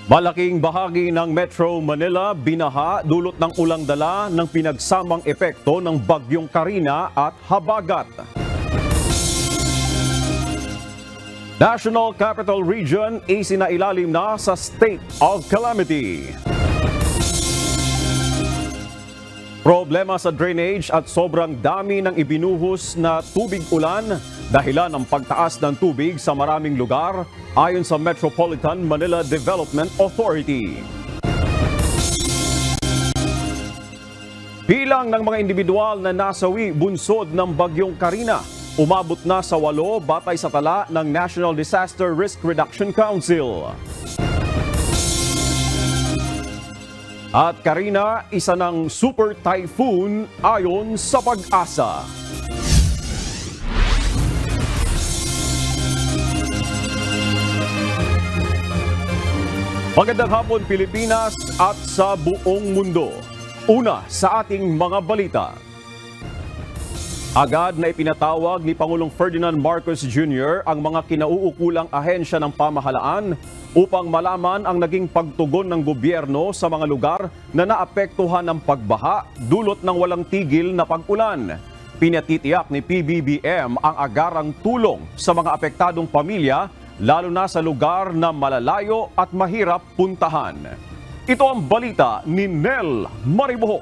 Malaking bahagi ng Metro Manila binaha dulot ng ulang dala ng pinagsamang epekto ng Bagyong Karina at habagat. National Capital Region isinailalim na sa State of Calamity. Problema sa drainage at sobrang dami ng ibinuhos na tubig ulan dahilan ng pagtaas ng tubig sa maraming lugar ayon sa Metropolitan Manila Development Authority. Bilang ng mga individual na nasawi bunsod ng Bagyong Karina, umabot na sa 8 batay sa tala ng National Disaster Risk Reduction Council. At Karina, isa ng super typhoon ayon sa Pag-asa. Magandang hapon Pilipinas at sa buong mundo. Una sa ating mga balita. Agad na ipinatawag ni Pangulong Ferdinand Marcos Jr. ang mga kinauukulang ahensya ng pamahalaan upang malaman ang naging pagtugon ng gobyerno sa mga lugar na naapektuhan ng pagbaha dulot ng walang tigil na pag-ulan. Pinatitiyak ni PBBM ang agarang tulong sa mga apektadong pamilya lalo na sa lugar na malalayo at mahirap puntahan. Ito ang balita ni Nel Mariboho.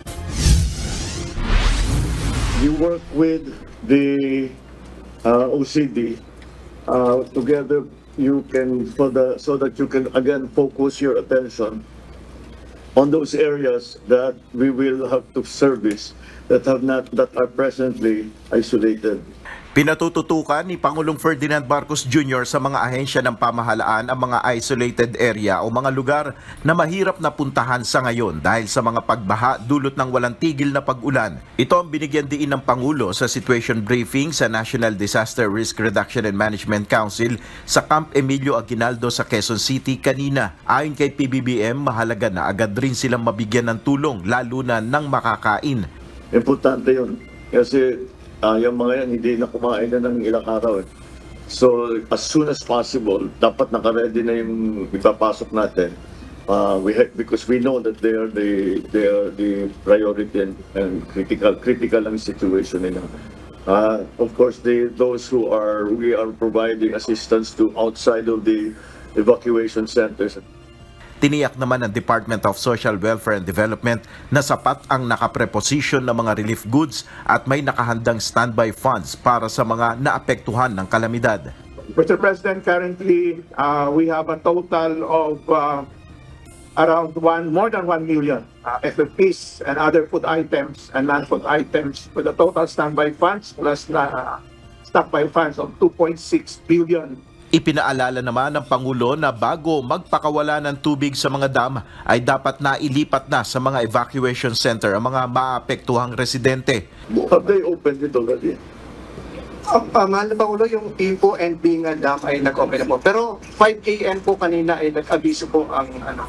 You work with the OCD together. You can so that you can again focus your attention on those areas that we will have to service that are presently isolated. Pinatututukan ni Pangulong Ferdinand Marcos Jr. sa mga ahensya ng pamahalaan ang mga isolated area o mga lugar na mahirap na puntahan sa ngayon dahil sa mga pagbaha dulot ng walang tigil na pag-ulan. Ito ang binigyan diin ng Pangulo sa situation briefing sa National Disaster Risk Reduction and Management Council sa Camp Emilio Aguinaldo sa Quezon City kanina. Ayon kay PBBM, mahalaga na agad rin silang mabigyan ng tulong lalo na ng makakain. Importante yun kasi yung mga yan, hindi na kumain na ng ilang araw. So, as soon as possible, dapat naka-ready na yung ipapasok natin. Because we know that they are the priority and critical ang situation nila. Of course, those we are providing assistance to outside of the evacuation centers. Tiniyak naman ng Department of Social Welfare and Development na sapat ang nakapreposisyon ng mga relief goods at may nakahandang standby funds para sa mga naapektuhan ng kalamidad. Mr. President, currently we have a total of around more than 1 million FFPs and other food items and non-food items with a total standby funds plus stockpile funds of 2.6 billion. Ipinaalala naman ng Pangulo na bago magpakawala ng tubig sa mga dam ay dapat na ilipat na sa mga evacuation center ang mga maapektuhang residente. Have they opened it already? Mahal na Pangulo, yung Ipo and Bingan Dam ay nag-open na po. Pero 5 a.m. po kanina ay nag-abiso po ang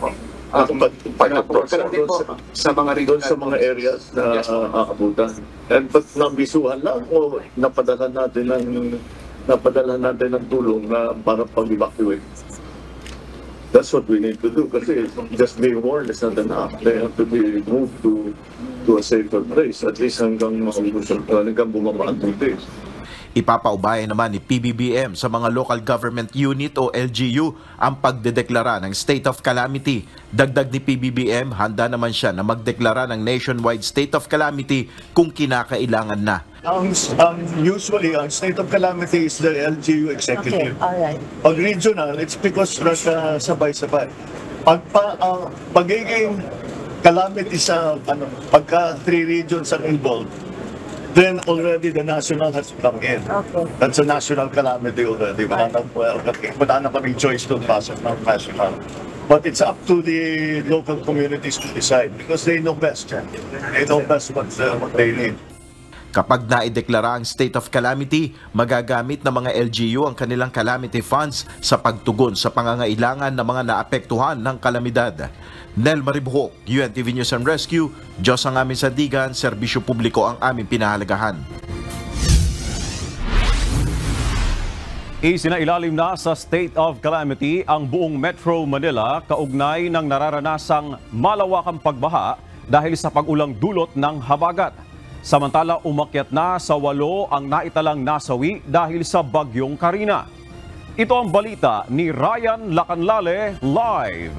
sa mga region, sa mga areas na aabutan. And but nabisuhan lang o napadala natin ng tulong na para pag-evacuate. That's what we need to do kasi just being warned is not enough. They have to be moved to a safer place at least hanggang bumaba ang tubig. Ipapaubayan naman ni PBBM sa mga local government unit o LGU ang pagdedeklara ng state of calamity. Dagdag ni PBBM, handa naman siya na magdeklara ng nationwide state of calamity kung kinakailangan na. Usually, ang state of calamity is the LGU executive. Okay, all right. Pag regional, it's because sabay-sabay. Pagiging calamity sa pagka 3 regions are involved, then already the national has come in. Okay. That's a national calamity already. Wala na kaming choice to pasok ng national. But it's up to the local communities to decide because they know best. They know best what they need. Kapag naideklara ang state of calamity, magagamit ng mga LGU ang kanilang calamity funds sa pagtugon sa pangangailangan ng mga naapektuhan ng kalamidad. Nel Mariboho, UNTV News and Rescue, Diyos ang aming sandigan, serbisyo publiko ang aming pinahalagahan. Isinailalim na sa state of calamity ang buong Metro Manila kaugnay ng nararanasang malawakang pagbaha dahil sa pag-ulang dulot ng habagat. Samantala, umakyat na sa 8 ang naitalang nasawi dahil sa bagyong Karina. Ito ang balita ni Ryan Lacanlale live.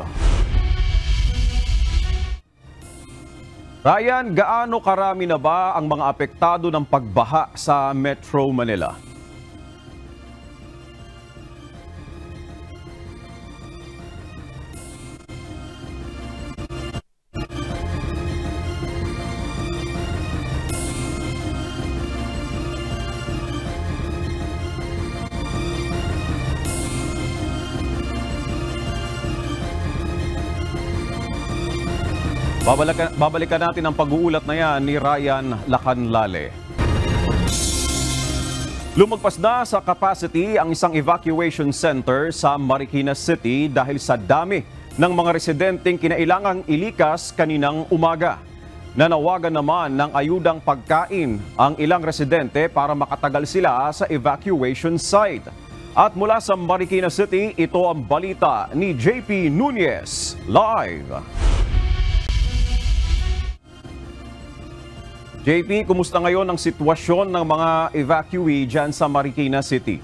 Ryan, gaano karami na ba ang mga apektado ng pagbaha sa Metro Manila? Babalikan natin ang pag-uulat na yan ni Ryan Lacanlale. Lumagpas na sa capacity ang isang evacuation center sa Marikina City dahil sa dami ng mga residenteng kinailangang ilikas kaninang umaga. Nanawagan naman ng ayudang pagkain ang ilang residente para makatagal sila sa evacuation site. At mula sa Marikina City, ito ang balita ni JP Nunez live. JP, kumusta ngayon ang sitwasyon ng mga evacuee dyan sa Marikina City?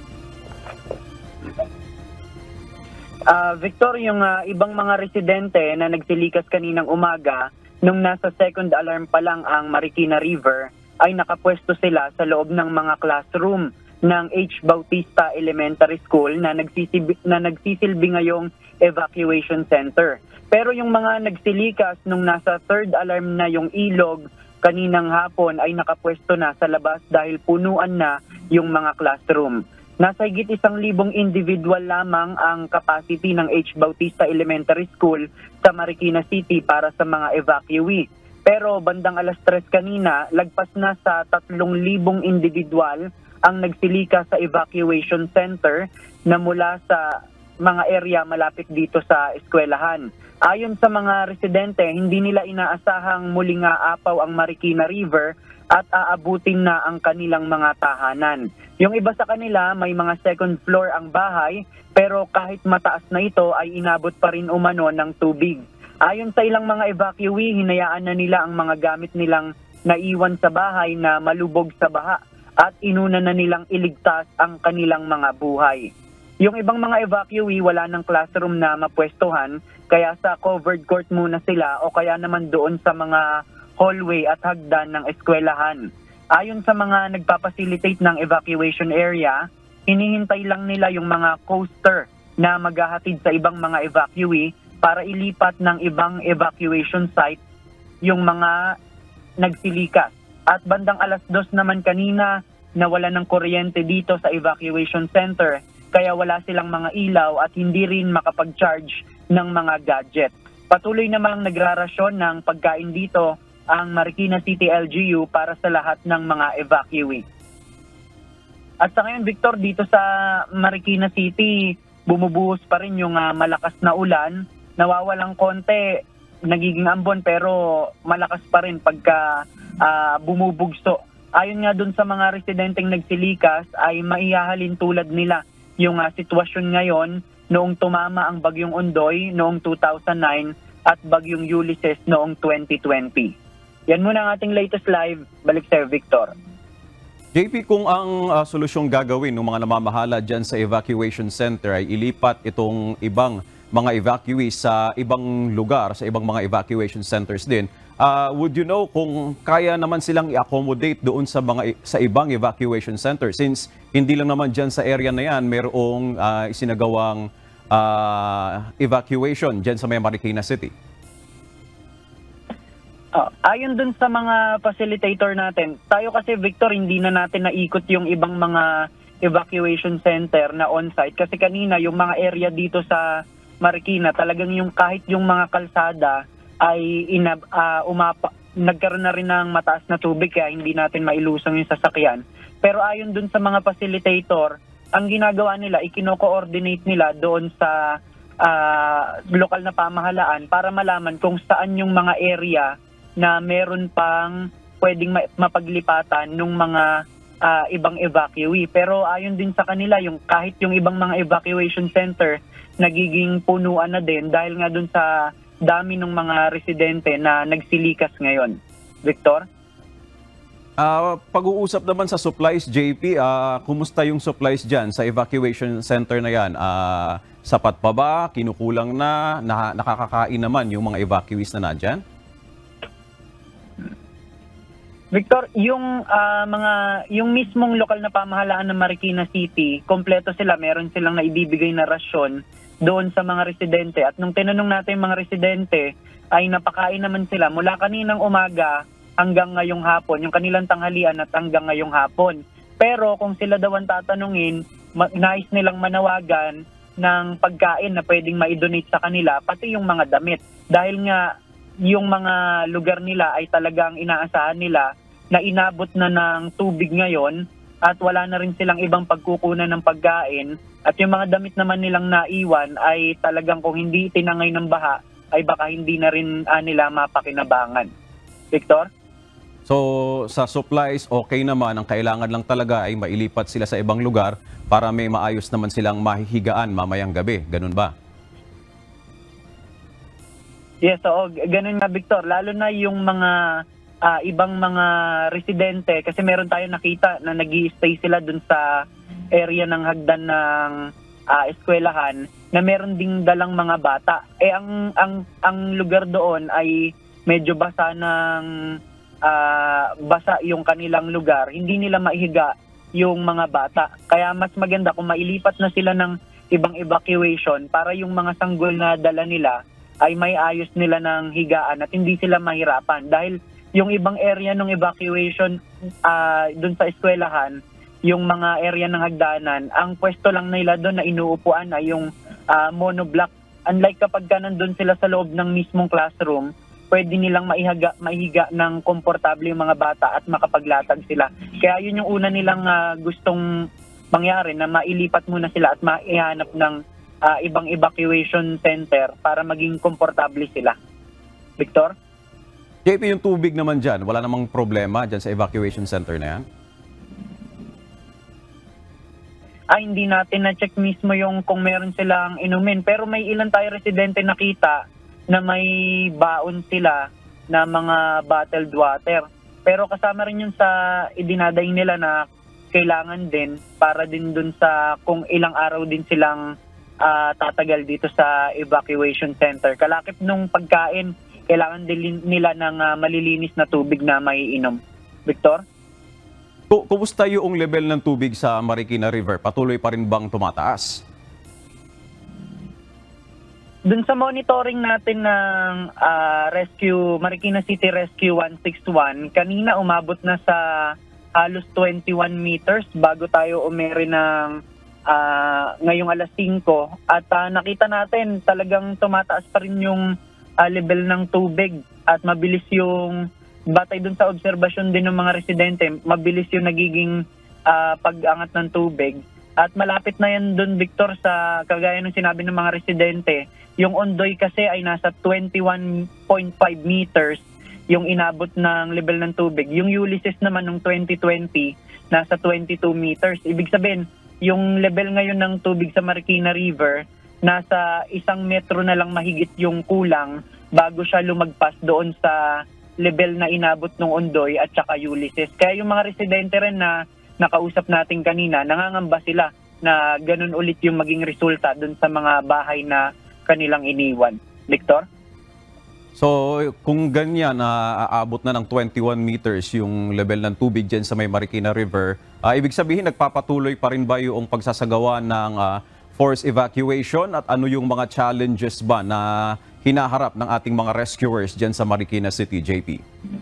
Victor, yung ibang mga residente na nagsilikas kaninang umaga, nung nasa second alarm pa lang ang Marikina River, ay nakapwesto sila sa loob ng mga classroom ng H. Bautista Elementary School na nagsisilbi ngayong evacuation center. Pero yung mga nagsilikas nung nasa third alarm na yung ilog, kaninang hapon ay nakapwesto na sa labas dahil punuan na yung mga classroom. Nasa higit 1,000 individual lamang ang capacity ng H. Bautista Elementary School sa Marikina City para sa mga evacuee. Pero bandang alas 3 kanina, lagpas na sa 3,000 individual ang nagsilika sa evacuation center na mula sa mga area malapit dito sa eskwelahan. Ayon sa mga residente, hindi nila inaasahang muling aapaw ang Marikina River at aabutin na ang kanilang mga tahanan. Yung iba sa kanila may mga second floor ang bahay, pero kahit mataas na ito ay inabot pa rin umano ng tubig. Ayon sa ilang mga evacuee, hinayaan na nila ang mga gamit nilang naiwan sa bahay na malubog sa baha at inuna na nilang iligtas ang kanilang mga buhay. Yung ibang mga evacuee wala ng classroom na mapwestuhan, kaya sa covered court muna sila o kaya naman doon sa mga hallway at hagdan ng eskwelahan. Ayon sa mga nagpapacilitate ng evacuation area, hinihintay lang nila yung mga coaster na maghahatid sa ibang mga evacuee para ilipat ng ibang evacuation site yung mga nagsilikas. At bandang alas 2 naman kanina, nawala ng kuryente dito sa evacuation center, kaya wala silang mga ilaw at hindi rin makapag-charge ng mga gadget. Patuloy namang nagrarasyon ng pagkain dito ang Marikina City LGU para sa lahat ng mga evacuee. At sa ngayon, Victor, dito sa Marikina City, bumubuhos pa rin yung malakas na ulan. Nawawalang konti, nagiging ambon, pero malakas pa rin pagka bumubugso. Ayon nga dun sa mga residenteng nagsilikas, ay maihahalin tulad nila yung sitwasyon ngayon noong tumama ang Bagyong Ondoy noong 2009 at Bagyong Ulysses noong 2020. Yan muna ang ating latest live. Balik sa'yo, Victor. JP, kung ang solusyong gagawin ng mga namamahala dyan sa evacuation center ay ilipat itong ibang mga evacuees sa ibang lugar, sa ibang mga evacuation centers din, would you know kung kaya naman silang i-accommodate doon sa ibang evacuation center, since hindi lang naman dyan sa area na yan mayroong isinagawang evacuation dyan sa may Marikina City? Ayon dun sa mga facilitator natin, tayo kasi, Victor, hindi na natin naikot yung ibang mga evacuation center na on-site kasi kanina yung mga area dito sa Marikina, talagang yung kahit yung mga kalsada ay nagkaroon na rin ng mataas na tubig kaya hindi natin mailusong yung sasakyan. Pero ayon dun sa mga facilitator, ang ginagawa nila, ikino-coordinate nila doon sa lokal na pamahalaan para malaman kung saan yung mga area na meron pang pwedeng mapaglipatan ng mga ibang evacuee. Pero ayon din sa kanila, kahit yung ibang mga evacuation center, nagiging punuan na din dahil nga dun sa dami ng mga residente na nagsilikas ngayon. Victor? Pag-uusap naman sa supplies, JP, kumusta yung supplies dyan sa evacuation center na yan? Sapat pa ba? Kinukulang na? Nakakakain naman yung mga evacuees na nandyan? Victor, yung mismong lokal na pamahalaan ng Marikina City, kompleto sila, meron silang naibibigay na rasyon doon sa mga residente. At nung tinanong natin yung mga residente, ay napakain naman sila mula kaninang umaga hanggang ngayong hapon, yung kanilang tanghalian at hanggang ngayong hapon. Pero kung sila daw ang tatanungin, nais nilang manawagan ng pagkain na pwedeng ma-donate sa kanila, pati yung mga damit. Dahil nga yung mga lugar nila ay talagang inaasahan nila na inabot na ng tubig ngayon at wala na rin silang ibang pagkukunan ng pagkain, at yung mga damit naman nilang naiwan ay talagang kung hindi tinangay ng baha ay baka hindi na rin nila mapakinabangan. Victor? So sa supplies, okay naman. Ang kailangan lang talaga ay mailipat sila sa ibang lugar para may maayos naman silang mahihigaan mamayang gabi. Ganun ba? Yes, oo, ganun nga Victor. Lalo na yung mga ibang mga residente, kasi meron tayo nakita na nag-i-stay sila dun sa area ng hagdan ng eskwelahan na meron ding dalang mga bata. Ang lugar doon ay medyo basa yung kanilang lugar. Hindi nila maihiga yung mga bata. Kaya mas maganda kung mailipat na sila ng ibang evacuation para yung mga sanggol na dala nila ay may ayos nila ng higaan at hindi sila mahirapan. Dahil yung ibang area ng evacuation dun sa eskwelahan, yung mga area ng hagdanan, ang pwesto lang nila doon na inuupuan ay yung monoblock. Unlike kapag nandun sila sa loob ng mismong classroom, pwede nilang maihiga ng komportable yung mga bata at makapaglatag sila. Kaya yun yung una nilang gustong mangyari, na mailipat muna sila at maihanap ng ibang evacuation center para maging komportable sila. Victor? JP, yung tubig naman dyan, wala namang problema dyan sa evacuation center na yan? Hindi natin na-check mismo yung kung meron silang inumin. Pero may ilan tayo residente nakita na may baon sila na mga bottled water. Pero kasama rin yun sa idinaday nila na kailangan din para din dun sa kung ilang araw din silang tatagal dito sa evacuation center. Kalakip nung pagkain, kailangan din nila ng malilinis na tubig na maiinom. Victor? Kumusta yung level ng tubig sa Marikina River? Patuloy pa rin bang tumataas? Dun sa monitoring natin ng Marikina City Rescue 161, kanina umabot na sa halos 21 meters bago tayo umere ng ngayong alas 5. At nakita natin talagang tumataas pa rin yung level ng tubig at mabilis yung, batay dun sa obserbasyon din ng mga residente, mabilis yung nagiging pag-angat ng tubig. At malapit na yan dun, Victor, sa kagaya ng sinabi ng mga residente, yung Ondoy kasi ay nasa 21.5 meters yung inabot ng level ng tubig. Yung Ulysses naman ng 2020, nasa 22 meters. Ibig sabihin, yung level ngayon ng tubig sa Marikina River, nasa 1 metro na lang mahigit yung kulang bago siya lumagpas doon sa level na inabot ng Ondoy at saka Ulysses. Kaya yung mga residente rin na nakausap natin kanina, nangangamba sila na ganun ulit yung maging resulta doon sa mga bahay na kanilang iniwan. Victor? So kung ganyan, aabot na ng 21 meters yung level ng tubig dyan sa may Marikina River, ibig sabihin nagpapatuloy pa rin ba yung pagsasagawa ng forced evacuation, at ano yung mga challenges ba na hinaharap ng ating mga rescuers dyan sa Marikina City, JP?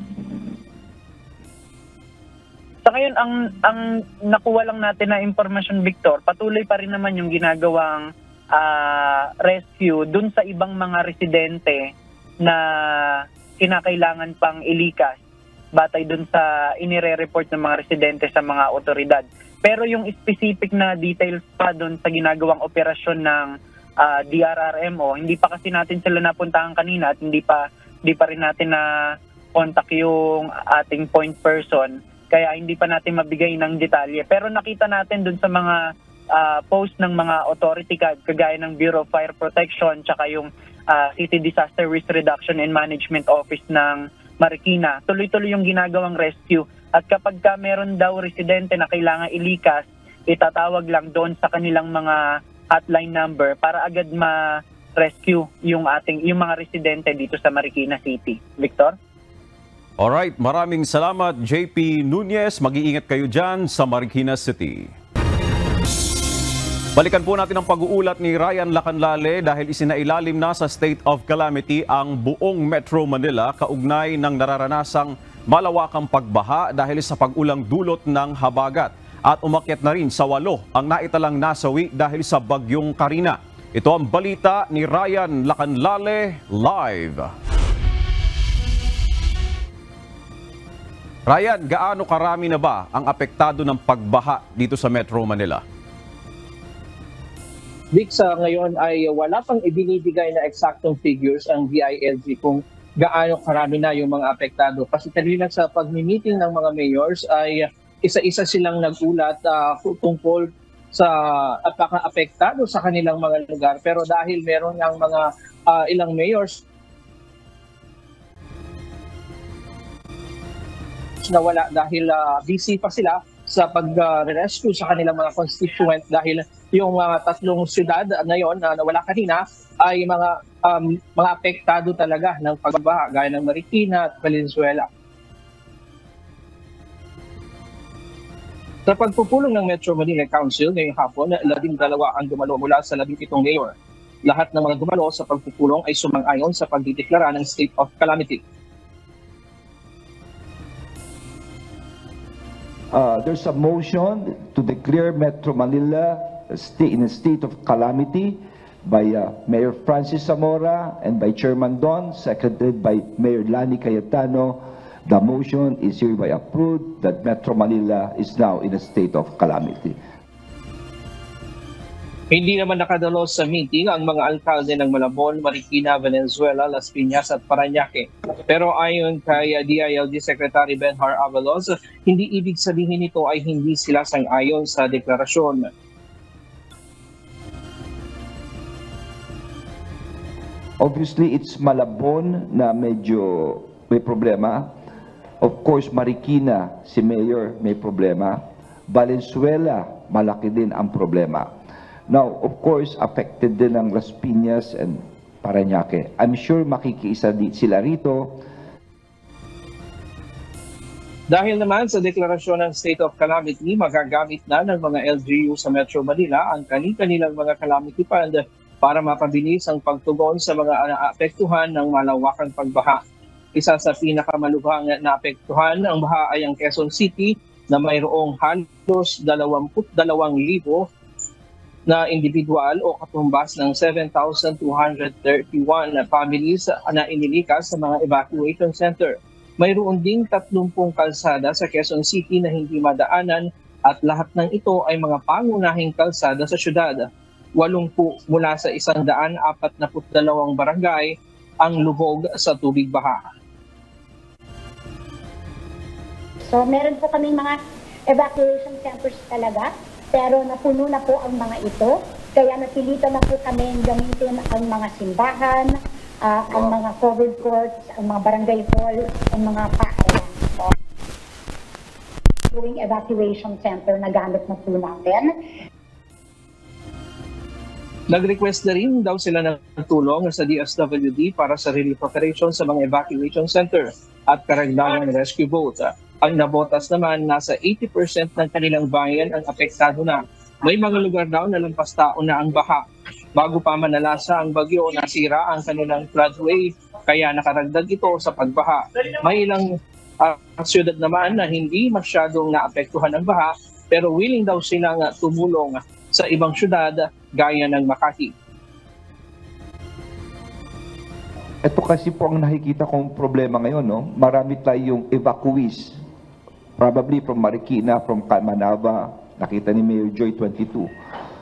Sa ngayon, ang nakuha lang natin na impormasyon, Victor, patuloy pa rin naman yung ginagawang rescue dun sa ibang mga residente na kinakailangan pang ilikas batay dun sa inire-report ng mga residente sa mga otoridad. Pero yung specific na details pa dun sa ginagawang operasyon ng DRRMO, hindi pa kasi natin sila napuntahan kanina at hindi pa rin natin na contact yung ating point person kaya hindi pa natin mabigay ng detalye. Pero nakita natin dun sa mga post ng mga authority kagaya ng Bureau of Fire Protection tsaka yung City Disaster Risk Reduction and Management Office ng Marikina. Tuloy-tuloy yung ginagawang rescue. At kapag meron daw residente na kailangan ilikas, itatawag lang doon sa kanilang mga hotline number para agad ma-rescue yung mga residente dito sa Marikina City. Victor? Alright, maraming salamat JP Nunez. Mag-iingat kayo dyan sa Marikina City. Balikan po natin ang pag-uulat ni Ryan Lacanlale dahil isinailalim na sa state of calamity ang buong Metro Manila kaugnay ng nararanasang malawakang pagbaha dahil sa pag-ulang dulot ng habagat. At umakyat na rin sa 8 ang naitalang nasawi dahil sa bagyong Karina. Ito ang balita ni Ryan Lacanlale live. Ryan, gaano karami na ba ang apektado ng pagbaha dito sa Metro Manila? Vic, sa ngayon ay wala pang ibinibigay na eksaktong figures ang DILG kung gaano karami na yung mga apektado. Kasi kanina sa pag-meeting ng mga mayors ay isa-isa silang nagulat tungkol sa apaka-apektado sa kanilang mga lugar. Pero dahil meron ng mga ilang mayors na wala dahil busy pa sila sa pag-rescue sa kanilang mga constituent dahil yung 3 syudad ngayon na nawala kanina ay mga apektado talaga ng pagbaha gaya ng Marikina at Valenzuela. Sa pagpupulong ng Metro Manila Council ngayong hapon, 12 ang dumalo mula sa 17 mayor. Lahat ng mga dumalo sa pagpupulong ay sumang-ayon sa pagdideklara ng state of calamity. There's a motion to declare Metro Manila in a state of calamity by Mayor Francis Zamora and by Chairman Don, seconded by Mayor Lani Cayetano. The motion is hereby approved that Metro Manila is now in a state of calamity. Hindi naman nakadalo sa meeting ang mga alkalde ng Malabon, Marikina, Valenzuela, Las Piñas at Parañaque. Pero ayon kay DILG Secretary Benhar Avalos, hindi ibig sabihin nito ay hindi sila sang-ayon sa deklarasyon. Obviously, it's Malabon na medyo may problema. Of course, Marikina, si Mayor, may problema. Valenzuela, malaki din ang problema. Now, of course, affected din ang Las Piñas and Parañaque. I'm sure makikiisa sila rito. Dahil naman sa deklarasyon ng State of Calamity, magagamit na ng mga LGU sa Metro Manila ang kanilang mga calamity fund para mapabilis ang pagtugon sa mga naapektuhan ng malawakang pagbaha. Isa sa pinakamalubhang naapektuhan ng baha ay ang Quezon City na mayroong halos 22,000 na individual o katumbas ng 7,231 families na inilikas sa mga evacuation center. Mayroon ding 30 kalsada sa Quezon City na hindi madaanan at lahat ng ito ay mga pangunahing kalsada sa syudad. 80 mula sa 142 barangay ang lubog sa tubig baha. So meron po kaming mga evacuation centers talaga, pero napuno na po ang mga ito. Kaya napilitan na po kami gamitin ang mga simbahan, ang mga covered courts, ang mga barangay hall, ang mga paaralan. So, doing evacuation center na gamit na po natin. Nag-request na rin daw sila ng tulong sa DSWD para sa relief operation sa mga evacuation center at karagdagang rescue boat. Ang nabotas naman, nasa 80% ng kanilang bayan ang apektado na. May mga lugar daw na lampas taon na ang baha. Bago pa manalasa ang bagyo, nasira ang kanilang floodway, kaya nakaragdag ito sa pagbaha. May ilang syudad naman na hindi masyadong naapektuhan ng baha, pero willing daw silang tumulong sa ibang syudad gaya ng Makati. Ito kasi po ang nakikita kong problema ngayon, no? Marami tayong evacuees. Probably from Marikina, from Manaba, nakita ni Mayor Joy 22.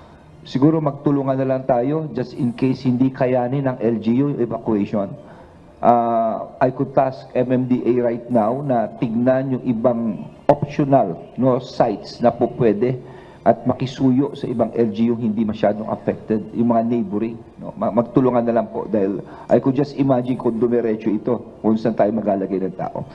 Siguro magtulungan na lang tayo just in case hindi kayanin ng LGU evacuation. I could task MMDA right now na tignan yung ibang optional sites na po pwede at makisuyo sa ibang LGU hindi masyadong affected, yung mga neighboring. Magtulungan na lang po dahil I could just imagine kung dumiretso ito kung saan tayo maglalagay ng tao.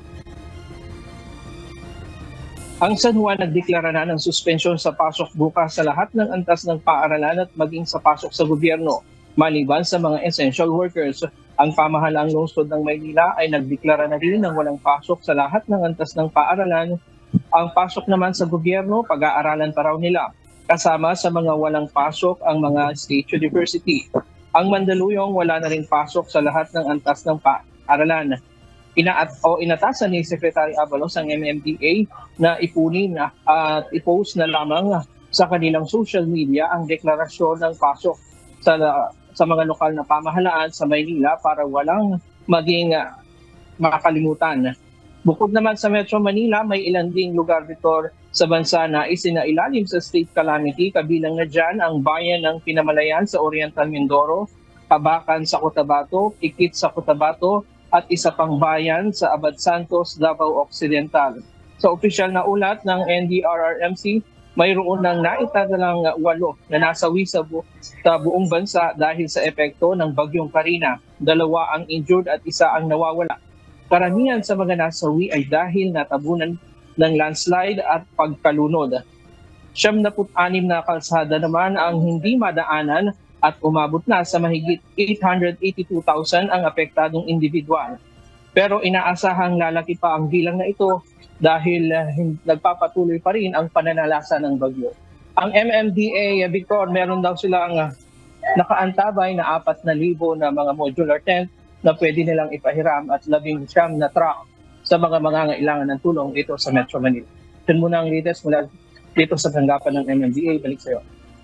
Ang San Juan nagdeklara na ng suspensyon sa pasok bukas sa lahat ng antas ng paaralan at maging sa pasok sa gobyerno, maliban sa mga essential workers. Ang pamahalaang lungsod ng Maynila ay nagdeklara na rin ng walang pasok sa lahat ng antas ng paaralan. Ang pasok naman sa gobyerno, pag-aaralan pa raw nila. Kasama sa mga walang pasok ang mga state university. Ang Mandaluyong wala na rin pasok sa lahat ng antas ng paaralan. Inatasan ni Secretary Abalos ang MMDA na ipunin at i-post na lamang sa kanilang social media ang deklarasyon ng pasok sa mga lokal na pamahalaan sa Maynila para walang maging makakalimutan. Bukod naman sa Metro Manila, may ilan ding lugar dito sa bansa na isinailalim sa state calamity, kabilang na dyan ang bayan ng Pinamalayan sa Oriental Mindoro, Kabakan sa Cotabato, Ikit sa Cotabato, at isa pang bayan sa Abad Santos, Davao Occidental. Sa opisyal na ulat ng NDRRMC, mayroon ng naitadalang 8 na nasawi sa buong bansa dahil sa epekto ng Bagyong Karina. 2 ang injured at 1 ang nawawala. Karamihan sa mga nasawi ay dahil natabunan ng landslide at pagkalunod. 76 na kalsada naman ang hindi madaanan at umabot na sa mahigit 882,000 ang apektadong individual. Pero inaasahang lalaki pa ang bilang na ito dahil nagpapatuloy pa rin ang pananalasa ng bagyo. Ang MMDA, Victor, meron daw silang nakaantabay na 4,000 na mga modular tent na pwede nilang ipahiram at 19 na truck sa mga mangangailangan ng tulong ito sa Metro Manila. Yun muna ang latest mula dito sa tanggapan ng MMDA. Balik sa iyo.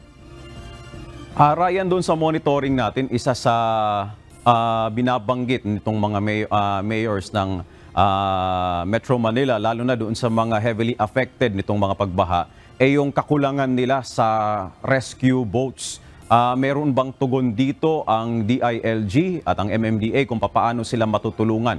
Ryan, doon sa monitoring natin, isa sa binabanggit nitong mga mayors ng Metro Manila, lalo na doon sa mga heavily affected nitong mga pagbaha, ay yung kakulangan nila sa rescue boats. Meron bang tugon dito ang DILG at ang MMDA kung paano sila matutulungan?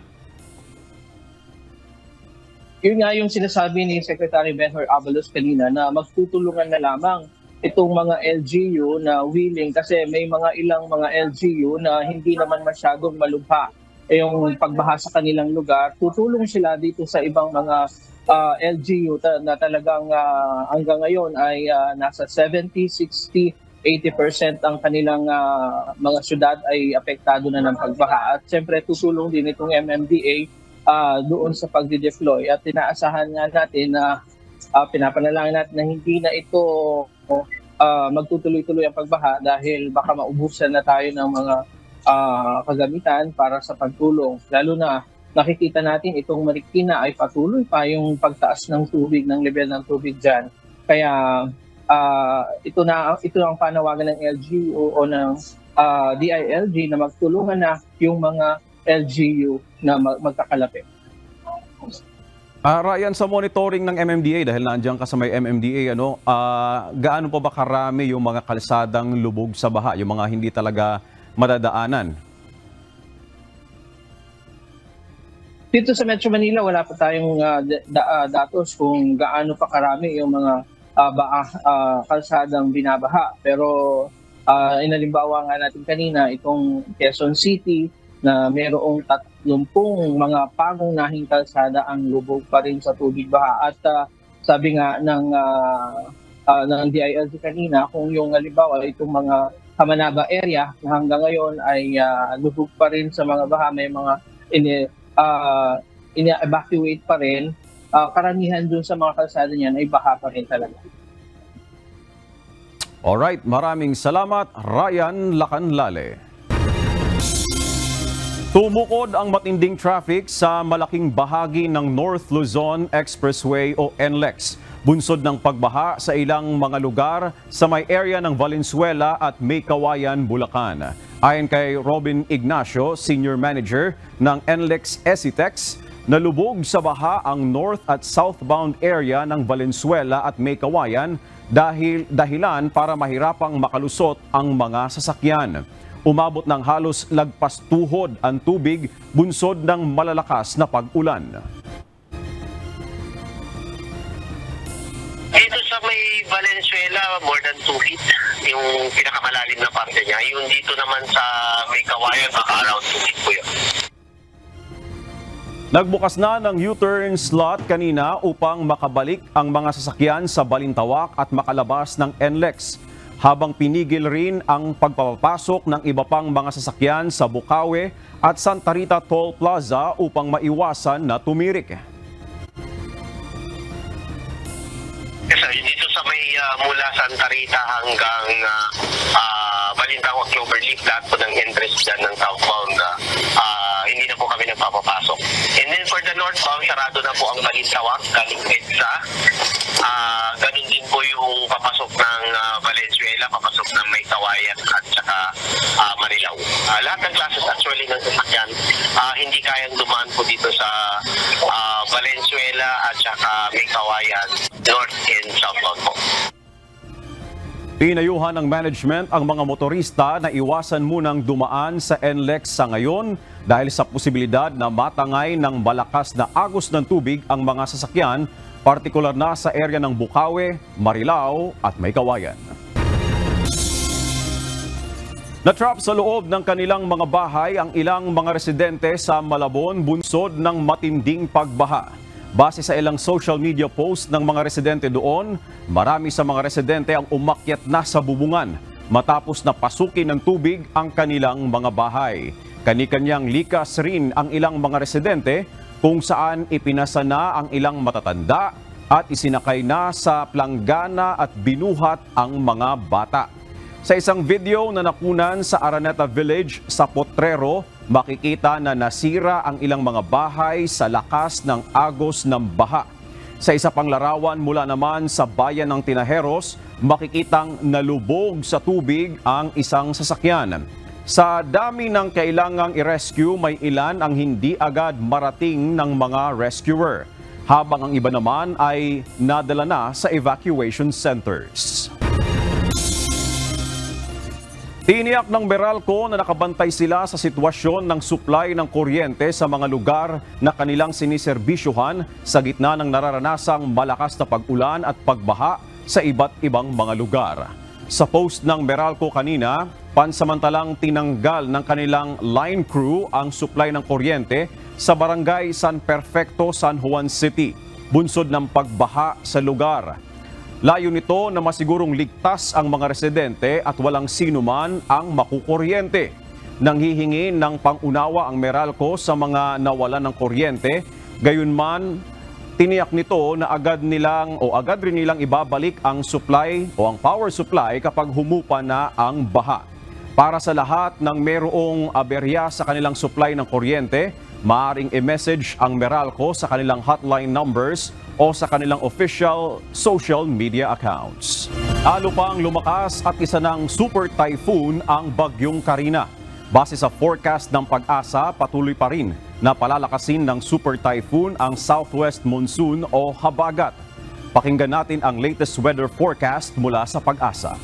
Yun nga yung sinasabi ni Secretary Benhur Abalos kanina na magtutulungan na lamang itong mga LGU na willing kasi may mga ilang mga LGU na hindi naman masyadong malubha yung pagbaha sa kanilang lugar. Tutulong sila dito sa ibang mga LGU na talagang hanggang ngayon ay nasa 70, 60, 80% ang kanilang mga syudad ay apektado na ng pagbaha. At siyempre tutulong din itong MMDA doon sa pagdi-deploy. At inaasahan nga natin na pinapanalangin natin na hindi na ito magtutuloy-tuloy ang pagbaha dahil baka maubusan na tayo ng mga kagamitan para sa pagtulong. Lalo na nakikita natin itong Marikina ay patuloy pa yung pagtaas ng tubig, ng level ng tubig dyan. Kaya ito ang panawagan ng LGU o ng DILG na magtulungan na yung mga LGU na magkakalapit. Ryan, sa monitoring ng MMDA, dahil nandiyan ka sa may MMDA, gaano pa ba karami yung mga kalsadang lubog sa baha, yung mga hindi talaga madadaanan? Dito sa Metro Manila, wala pa tayong datos kung gaano pa karami yung mga kalsadang binabaha. Pero inalimbawa nga natin kanina, itong Quezon City na mayroong 30 mga pangunahing kalsada ang lubog pa rin sa tubig baha. At sabi nga ng DILG kanina, kung yung halimbawa itong mga Kamanaba area na hanggang ngayon ay lubog pa rin sa mga baha, may mga ina-evacuate pa rin, karamihan dun sa mga kalsada niyan ay baha pa rin talaga. Alright, maraming salamat, Ryan Lacanlale. Tumukod ang matinding traffic sa malaking bahagi ng North Luzon Expressway o NLEX. Bunsod ng pagbaha sa ilang mga lugar sa may area ng Valenzuela at May Kawayan, Bulacan. Ayon kay Robin Ignacio, Senior Manager ng NLEX ECITEX, nalubog sa baha ang north at southbound area ng Valenzuela at May Kawayan dahilan para mahirapang makalusot ang mga sasakyan. Umabot ng halos lagpas tuhod ang tubig bunsod ng malalakas na pag-ulan. Dito sa may Valenzuela, more than 2 feet yung pinakamalalim na parte niya. Yung dito naman sa may Kawayan, baka around 2 feet po yun. Nagbukas na ng U-turn slot kanina upang makabalik ang mga sasakyan sa Balintawak at makalabas ng NLEX, habang pinigil rin ang pagpapasok ng iba pang mga sasakyan sa Bukawi at Santa Rita Toll Plaza upang maiwasan na tumirik. Kasi dito sa may mula Santa Rita hanggang Balintawak Cloverleaf, lahat po ng entrance dyan ng southbound, hindi na po kami nagpapapasok. And then for the northbound, sarado na po ang Balintawak galing EDSA. Ganun din po yung papasok ng Valenzuela, papasok ng may Kawayan at saka Marilao. Lahat ng classes actually ng sasakyan hindi kayang dumaan po dito sa Valenzuela at saka may Kawayan, north and southbound po. Pinayuhan ng management ang mga motorista na iwasan munang dumaan sa NLEX sa ngayon dahil sa posibilidad na matangay ng malakas na agos ng tubig ang mga sasakyan, partikular na sa area ng Bukawi, Marilao at May Kawayan. Natrap sa loob ng kanilang mga bahay ang ilang mga residente sa Malabon bunsod ng matinding pagbaha. Base sa ilang social media post ng mga residente doon, marami sa mga residente ang umakyat na sa bubungan matapos na pasukin ng tubig ang kanilang mga bahay. Kani-kanyang likas rin ang ilang mga residente kung saan ipinasa na ang ilang matatanda at isinakay na sa planggana at binuhat ang mga bata. Sa isang video na nakunan sa Araneta Village sa Potrero, makikita na nasira ang ilang mga bahay sa lakas ng agos ng baha. Sa isa pang larawan mula naman sa bayan ng Tinajeros, makikitang nalubog sa tubig ang isang sasakyan. Sa dami ng kailangang i-rescue, may ilan ang hindi agad marating ng mga rescuer, habang ang iba naman ay nadala na sa evacuation centers. Tiniyak ng Meralco na nakabantay sila sa sitwasyon ng supply ng kuryente sa mga lugar na kanilang siniserbisyuhan sa gitna ng nararanasang malakas na pag-ulan at pagbaha sa iba't ibang mga lugar. Sa post ng Meralco kanina, pansamantalang tinanggal ng kanilang line crew ang supply ng kuryente sa barangay San Perfecto, San Juan City, bunsod ng pagbaha sa lugar. Layo nito na masigurong ligtas ang mga residente at walang sinuman ang makukuryente. Nanghihingi ng pangunawa ang Meralco sa mga nawalan ng kuryente, gayunman tiniyak nito na agad rin nilang ibabalik ang supply o ang power supply kapag humupa na ang baha. Para sa lahat ng merong aberya sa kanilang supply ng kuryente, maaaring i-message ang Meralco sa kanilang hotline numbers o sa kanilang official social media accounts. Lalo pang lumakas at isa ng super typhoon ang Bagyong Karina. Base sa forecast ng Pag-asa, patuloy pa rin na palalakasin ng super typhoon ang southwest monsoon o habagat. Pakinggan natin ang latest weather forecast mula sa Pag-asa.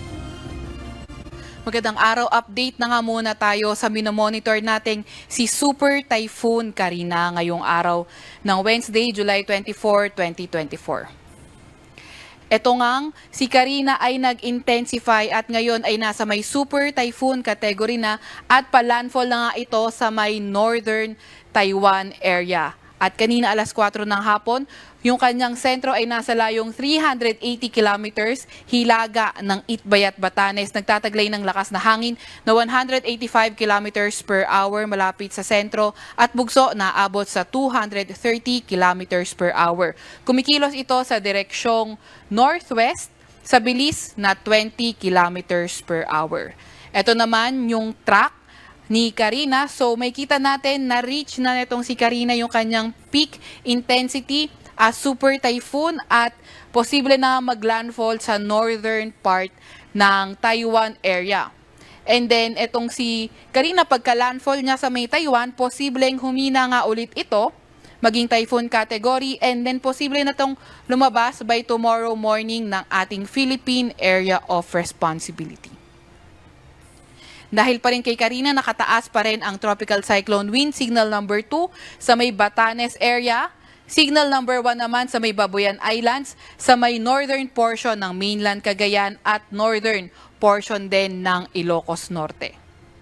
Magandang araw, update na nga muna tayo sa minomonitor nating si Super Typhoon Karina ngayong araw ng Wednesday, July 24, 2024. Ito ngang si Karina ay nag-intensify at ngayon ay nasa may Super Typhoon category na at palandfall na nga ito sa may Northern Taiwan area. At kanina alas 4 ng hapon, yung kanyang sentro ay nasa layong 380 kilometers hilaga ng Itbayat, Batanes. Nagtataglay ng lakas na hangin na 185 kilometers per hour malapit sa sentro at bugso na abot sa 230 kilometers per hour. Kumikilos ito sa direksyong northwest sa bilis na 20 kilometers per hour. Ito naman yung track ni Karina. So may kita natin na reach na nitong si Karina yung kanyang peak intensity as super typhoon at posible na maglandfall sa northern part ng Taiwan area. And then itong si Karina, pagka-landfall niya sa may Taiwan, posibleng humina nga ulit ito. maging typhoon category, and then posible na itong lumabas by tomorrow morning ng ating Philippine Area of Responsibility. Dahil pa rin kay Karina, nakataas pa rin ang tropical cyclone wind, signal number 2 sa may Batanes area, signal number 1 naman sa may Babuyan Islands, sa may northern portion ng mainland Cagayan at northern portion din ng Ilocos Norte.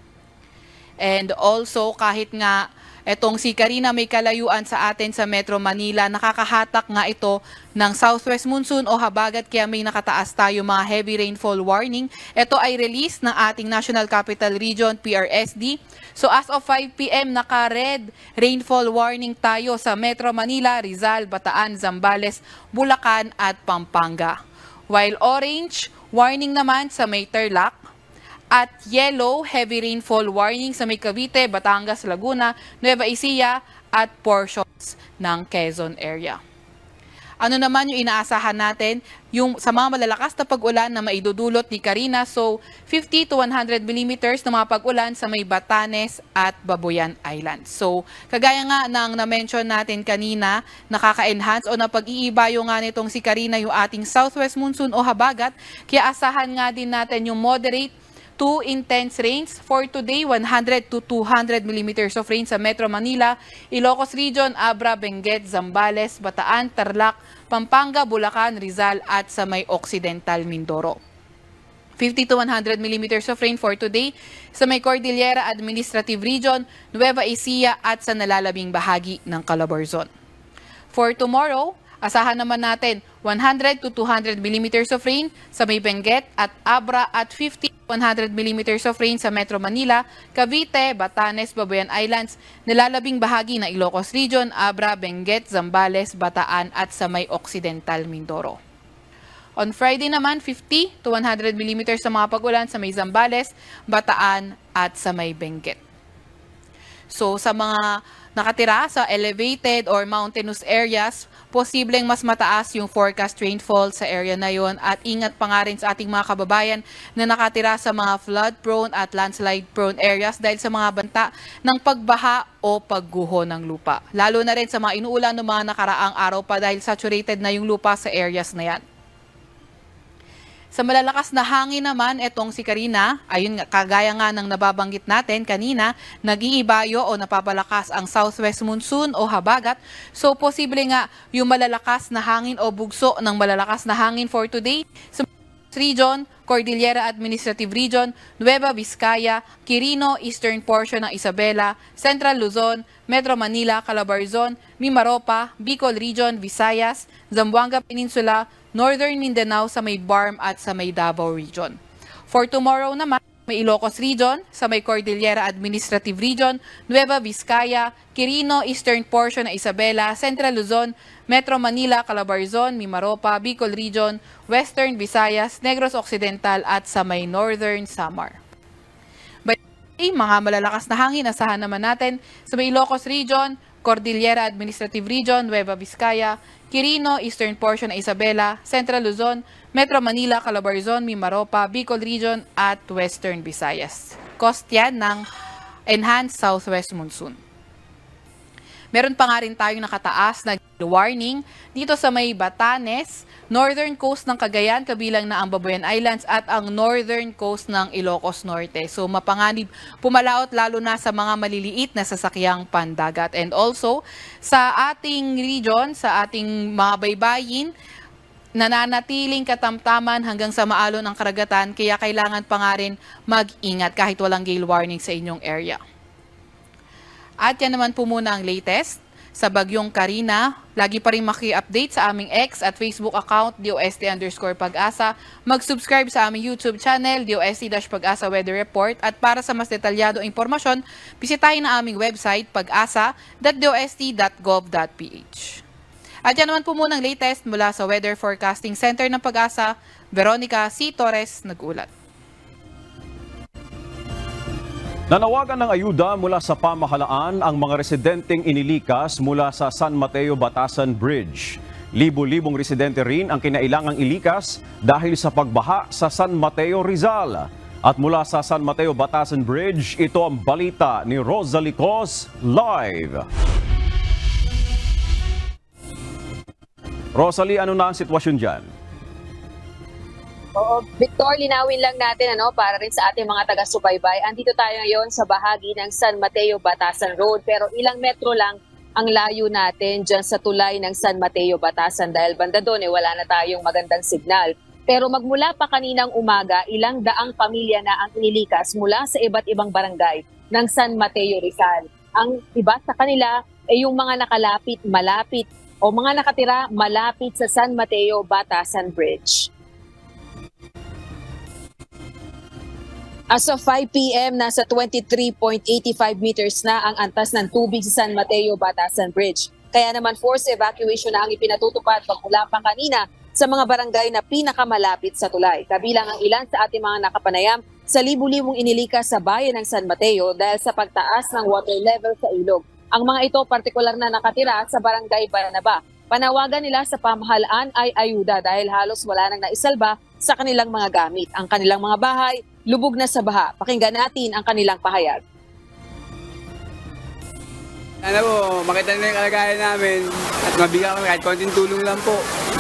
And also, kahit nga etong si Karina may kalayuan sa atin sa Metro Manila, nakakahatak nga ito ng southwest monsoon o habagat, kaya may nakataas tayo mga heavy rainfall warning. Ito ay release ng ating National Capital Region, PRSD. So as of 5 p.m. naka-red rainfall warning tayo sa Metro Manila, Rizal, Bataan, Zambales, Bulacan at Pampanga. While orange warning naman sa may Tarlac, at yellow, heavy rainfall warning sa may Cavite, Batangas, Laguna, Nueva Ecija at portions ng Quezon area. Ano naman yung inaasahan natin? Yung sa mga malalakas na pag-ulan na maidudulot ni Karina, so 50 to 100 millimeters na mga pag-ulan sa may Batanes at Babuyan Islands. So kagaya nga ng na-mention natin kanina, nakaka-enhance o napag-iibayo nga nitong si Karina yung ating southwest monsoon o habagat, kaya asahan nga din natin yung moderate to intense rains for today, 100 to 200 millimeters of rain sa Metro Manila, Ilocos Region, Abra, Benguet, Zambales, Bataan, Tarlac, Pampanga, Bulacan, Rizal at sa may Occidental Mindoro. 50 to 100 millimeters of rain for today sa may Cordillera Administrative Region, Nueva Ecija at sa nalalabing bahagi ng Calabarzon. For tomorrow, asahan naman natin 100 to 200 millimeters of rain sa may Benguet at Abra at 50 to 100 millimeters of rain sa Metro Manila, Cavite, Batanes, Babuyan Islands, nalalabing bahagi ng Ilocos Region, Abra, Benguet, Zambales, Bataan at sa may Occidental Mindoro. On Friday naman, 50 to 100 millimeters sa mga pag-ulan sa may Zambales, Bataan at sa may Benguet. So sa mga nakatira sa elevated or mountainous areas, posibleng mas mataas yung forecast rainfall sa area na yon, at ingat pa nga rin sa ating mga kababayan na nakatira sa mga flood-prone at landslide-prone areas dahil sa mga banta ng pagbaha o pagguho ng lupa. Lalo na rin sa mga inuulan ng mga nakaraang araw pa dahil saturated na yung lupa sa areas na yan. Sa malalakas na hangin naman, etong si Karina, ayun nga, kagaya nga ng nababanggit natin kanina, nag-iibayo o napapalakas ang southwest monsoon o habagat. So, posible nga yung malalakas na hangin o bugso ng malalakas na hangin for today sa region, Cordillera Administrative Region, Nueva Vizcaya, Quirino, eastern portion ng Isabela, Central Luzon, Metro Manila, Calabarzon, Mimaropa, Bicol Region, Visayas, Zamboanga Peninsula, Northern Mindanao sa may Barm at sa may Davao Region. For tomorrow naman, may Ilocos Region, sa may Cordillera Administrative Region, Nueva Vizcaya, Quirino, eastern portion ng Isabela, Central Luzon, Metro Manila, Calabarzon, Mimaropa, Bicol Region, Western Visayas, Negros Occidental at sa may Northern Samar. By mga malalakas na hangin, asahan naman natin sa may Ilocos Region, Cordillera Administrative Region, Nueva Vizcaya, Quirino, eastern portion ng Isabela, Central Luzon, Metro Manila, Calabarzon, Mimaropa, Bicol Region at Western Visayas. Cost yan ng enhanced southwest monsoon. Meron pa nga rin tayong nakataas na warning dito sa may Batanes, northern coast ng Cagayan, kabilang na ang Babuyan Islands at ang northern coast ng Ilocos Norte. So mapanganib pumalaot lalo na sa mga maliliit na sasakyang pandagat. And also sa ating region, sa ating mga baybayin, nananatiling katamtaman hanggang sa maalon ng karagatan, kaya kailangan pa nga rin mag-ingat kahit walang gale warning sa inyong area. At yan naman po muna ang latest sa bagyong Karina. Lagi pa rin maki-update sa aming X at Facebook account, DOST_Pag-asa. Mag-subscribe sa aming YouTube channel, DOST-Pag-asa Weather Report. At para sa mas detalyado impormasyon, bisitahin na aming website, pag-asa.dost.gov.ph. At yan naman po muna ang latest mula sa Weather Forecasting Center ng Pag-asa. Veronica C. Torres, nag-ulat. Nanawagan ng ayuda mula sa pamahalaan ang mga residenteng inilikas mula sa San Mateo Batasan Bridge. Libo-libong residente rin ang kinailangang ilikas dahil sa pagbaha sa San Mateo, Rizal. At mula sa San Mateo Batasan Bridge, ito ang balita ni Rosalie Cos live. Rosalie, ano na ang sitwasyon dyan? Oo, Victor, linawin lang natin para rin sa ating mga taga-subaybay. Andito tayo ngayon sa bahagi ng San Mateo Batasan Road, pero ilang metro lang ang layo natin dyan sa tulay ng San Mateo Batasan dahil banda doon wala na tayong magandang signal. Pero magmula pa kaninang umaga, ilang daang pamilya na ang inilikas mula sa iba't ibang barangay ng San Mateo Rizal. Ang iba sa kanila ay yung mga malapit o mga nakatira malapit sa San Mateo Batasan Bridge. As of 5 p.m., nasa 23.85 meters na ang antas ng tubig sa San Mateo Batasan Bridge. Kaya naman forced evacuation na ang ipinatutupad pagmula pa kanina sa mga barangay na pinakamalapit sa tulay. Kabilang ang ilan sa ating mga nakapanayam sa libu-libong inilikas sa bayan ng San Mateo dahil sa pagtaas ng water level sa ilog. Ang mga ito partikular na nakatira sa barangay Bayanaba. Panawagan nila sa pamahalaan ay ayuda dahil halos wala nang naisalba sa kanilang mga gamit. Ang kanilang mga bahay, lubog na sa baha. Pakinggan natin ang kanilang pahayag. Sana po, makita nila yung kalagayan namin at mabigyan kami kahit konting tulong lang po.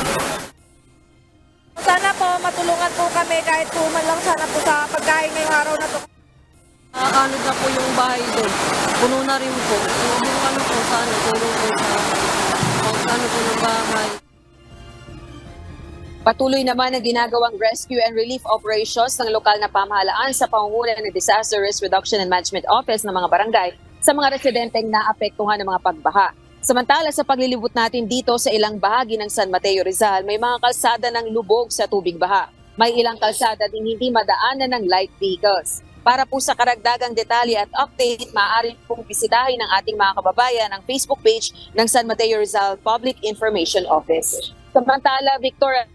Sana po matulungan po kami kahit po man lang sana po sa pagkain ngayong araw na to. Nakakalod na po yung bahay doon. Puno na rin po. Yung po sana tulong po sa po ng bahay. Patuloy naman ang ginagawang rescue and relief operations ng lokal na pamahalaan sa pangunguna ng Disaster Risk Reduction and Management Office ng mga barangay sa mga residenteng naapektuhan ng mga pagbaha. Samantala sa paglilibot natin dito sa ilang bahagi ng San Mateo Rizal, may mga kalsada ng lubog sa tubig baha. May ilang kalsada din hindi madaanan ng light vehicles. Para po sa karagdagang detalye at update, maaari pong bisitahin ng ating mga kababayan ang Facebook page ng San Mateo Rizal Public Information Office. Samantala, Victor,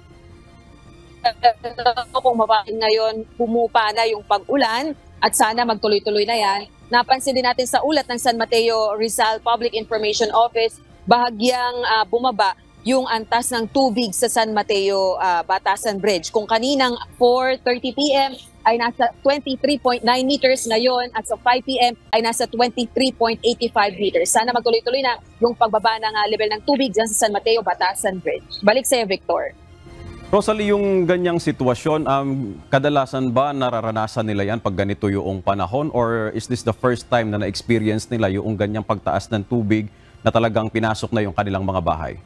kung mapapansin ngayon, pumupa na yung pag-ulan at sana magtuloy-tuloy na yan. Napansin din natin sa ulat ng San Mateo Rizal Public Information Office, bahagyang bumaba yung antas ng tubig sa San Mateo Batasan Bridge. Kung kaninang 4:30 p.m. ay nasa 23.9 meters, ngayon at sa 5 p.m. ay nasa 23.85 meters. Sana magtuloy-tuloy na yung pagbaba ng level ng tubig dyan sa San Mateo Batasan Bridge. Balik sa iyo, Victor. Rosalie, yung ganyang sitwasyon, kadalasan ba nararanasan nila yan pag ganito yung panahon? Or is this the first time na na-experience nila yung ganyang pagtaas ng tubig na talagang pinasok na yung kanilang mga bahay?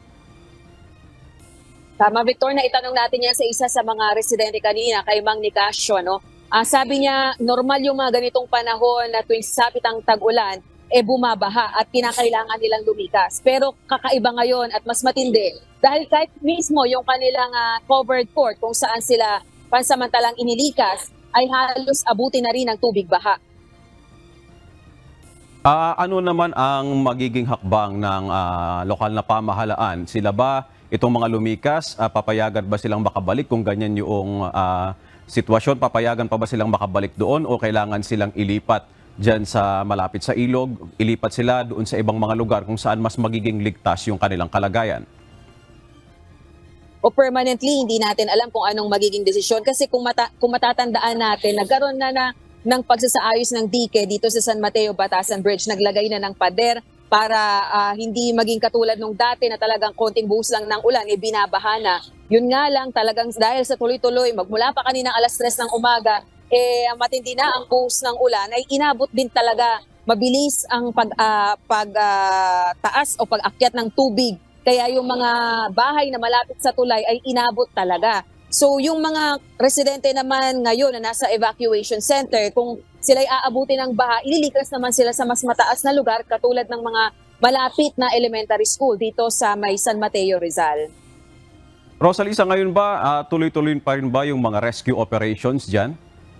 Tama, Victor, na itanong natin yan sa isa sa mga residente kanina, kay Mang Nicasio. Sabi niya, normal yung mga ganitong panahon na tuwing sapit ang tag-ulan, bumabaha at kinakailangan nilang lumikas. Pero kakaiba ngayon at mas matindi dahil kahit mismo yung kanilang covered court kung saan sila pansamantalang inilikas ay halos abutin na rin ng tubig baha. Ano naman ang magiging hakbang ng lokal na pamahalaan? Sila ba itong mga lumikas, papayagan ba silang makabalik kung ganyan yung sitwasyon? Papayagan pa ba silang makabalik doon o kailangan silang ilipat dyan sa malapit sa ilog, ilipat sila doon sa ibang mga lugar kung saan mas magiging ligtas yung kanilang kalagayan? O permanently, hindi natin alam kung anong magiging desisyon kasi kung matatandaan natin, nagkaroon na ng pagsasaayos ng dike dito sa San Mateo Batasan Bridge, naglagay na ng pader para hindi maging katulad nung dati na talagang konting buhos lang ng ulan, binabaha na. Yun nga lang talagang dahil sa tuloy-tuloy, magmula pa kaninang 3:00 ng umaga, matindi na ang buhos ng ulan, ay inabot din talaga mabilis ang pagtaas o pag-akyat ng tubig. Kaya yung mga bahay na malapit sa tulay ay inabot talaga. So yung mga residente naman ngayon na nasa evacuation center, kung sila'y aabutin ng baha, ililikas naman sila sa mas mataas na lugar katulad ng mga malapit na elementary school dito sa may San Mateo Rizal. Rosalie, sa ngayon ba tuloy-tuloy pa rin ba yung mga rescue operations dyan?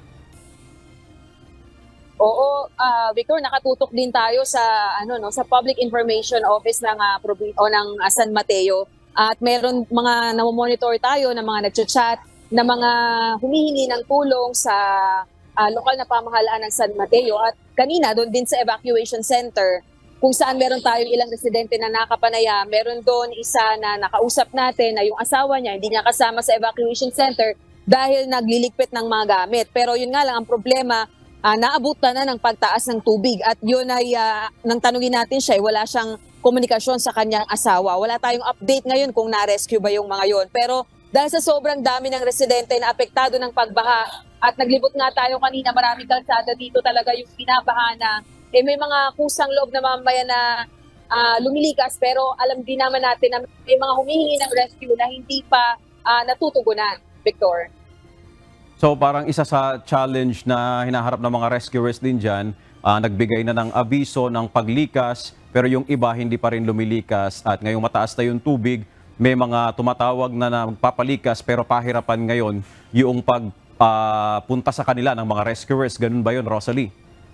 Oo, Victor, nakatutok din tayo sa sa Public Information Office ng San Mateo at meron mga namomonitor tayo ng mga nagchat-chat na mga humihingi ng tulong sa lokal na pamahalaan ng San Mateo at kanina doon din sa evacuation center kung saan meron tayong ilang residente na nakapanaya, meron doon isa na nakausap natin na yung asawa niya hindi niya kasama sa evacuation center dahil nagliligpit ng mga gamit. Pero yun nga lang ang problema, naabutan na ng pagtaas ng tubig at yun ay nang tanungin natin siya, wala siyang komunikasyon sa kanyang asawa. Wala tayong update ngayon kung na-rescue ba yung mga yon. Pero dahil sa sobrang dami ng residente na apektado ng pagbaha at naglibot nga tayo kanina, maraming kalsada dito talaga yung binabaha na may mga kusang loob na mamaya na lumilikas, pero alam din naman natin na may mga humihingi ng rescue na hindi pa natutugunan, Victor. So parang isa sa challenge na hinaharap ng mga rescuers din dyan, nagbigay na ng abiso ng paglikas, pero yung iba hindi pa rin lumilikas at ngayong mataas na yung tubig, may mga tumatawag na magpapalikas pero pahirapan ngayon yung pagpunta sa kanila ng mga rescuers. Ganun ba yun, Rosalie?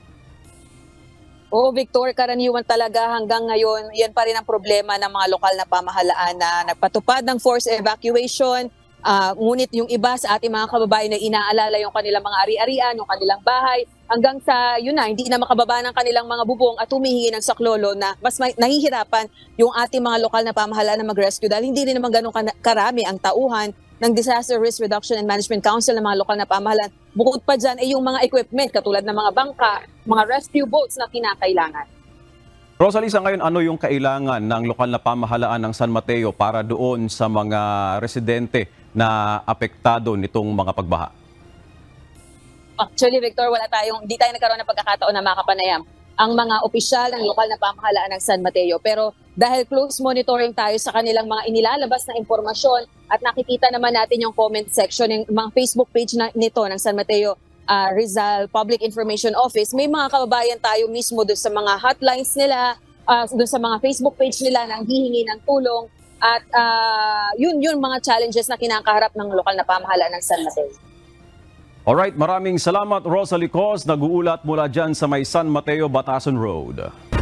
Oo, Victor, karaniwan talaga hanggang ngayon, yan pa rin ang problema ng mga lokal na pamahalaan na nagpatupad ng forced evacuation. Ngunit yung iba sa ating mga kababayan na inaalala yung kanilang mga ari-arian, yung kanilang bahay, hanggang sa yun na, hindi na makababa ng kanilang mga bubong at humihingi ng saklolo na mas nahihirapan yung ating mga lokal na pamahalaan na mag-rescue dahil hindi rin naman ganun karami ang tauhan ng Disaster Risk Reduction and Management Council ng mga lokal na pamahalaan. Bukod pa dyan ay yung mga equipment katulad ng mga bangka, mga rescue boats na kinakailangan. Rosalie, sa ngayon, ano yung kailangan ng lokal na pamahalaan ng San Mateo para doon sa mga residente na apektado nitong mga pagbaha? Actually, Victor, hindi tayo nagkaroon ng pagkakataon na makapanayam ang mga opisyal ng lokal na pamahalaan ng San Mateo. Pero dahil close monitoring tayo sa kanilang mga inilalabas na impormasyon at nakikita naman natin yung comment section ng mga Facebook page nito ng San Mateo Rizal Public Information Office, may mga kababayan tayo mismo doon sa mga hotlines nila, doon sa mga Facebook page nila nang hihingi ng tulong at yun mga challenges na kinakaharap ng lokal na pamahalaan ng San Mateo. Alright, maraming salamat Rosalie Cos, nag-uulat mula dyan sa may San Mateo, Batasan Road.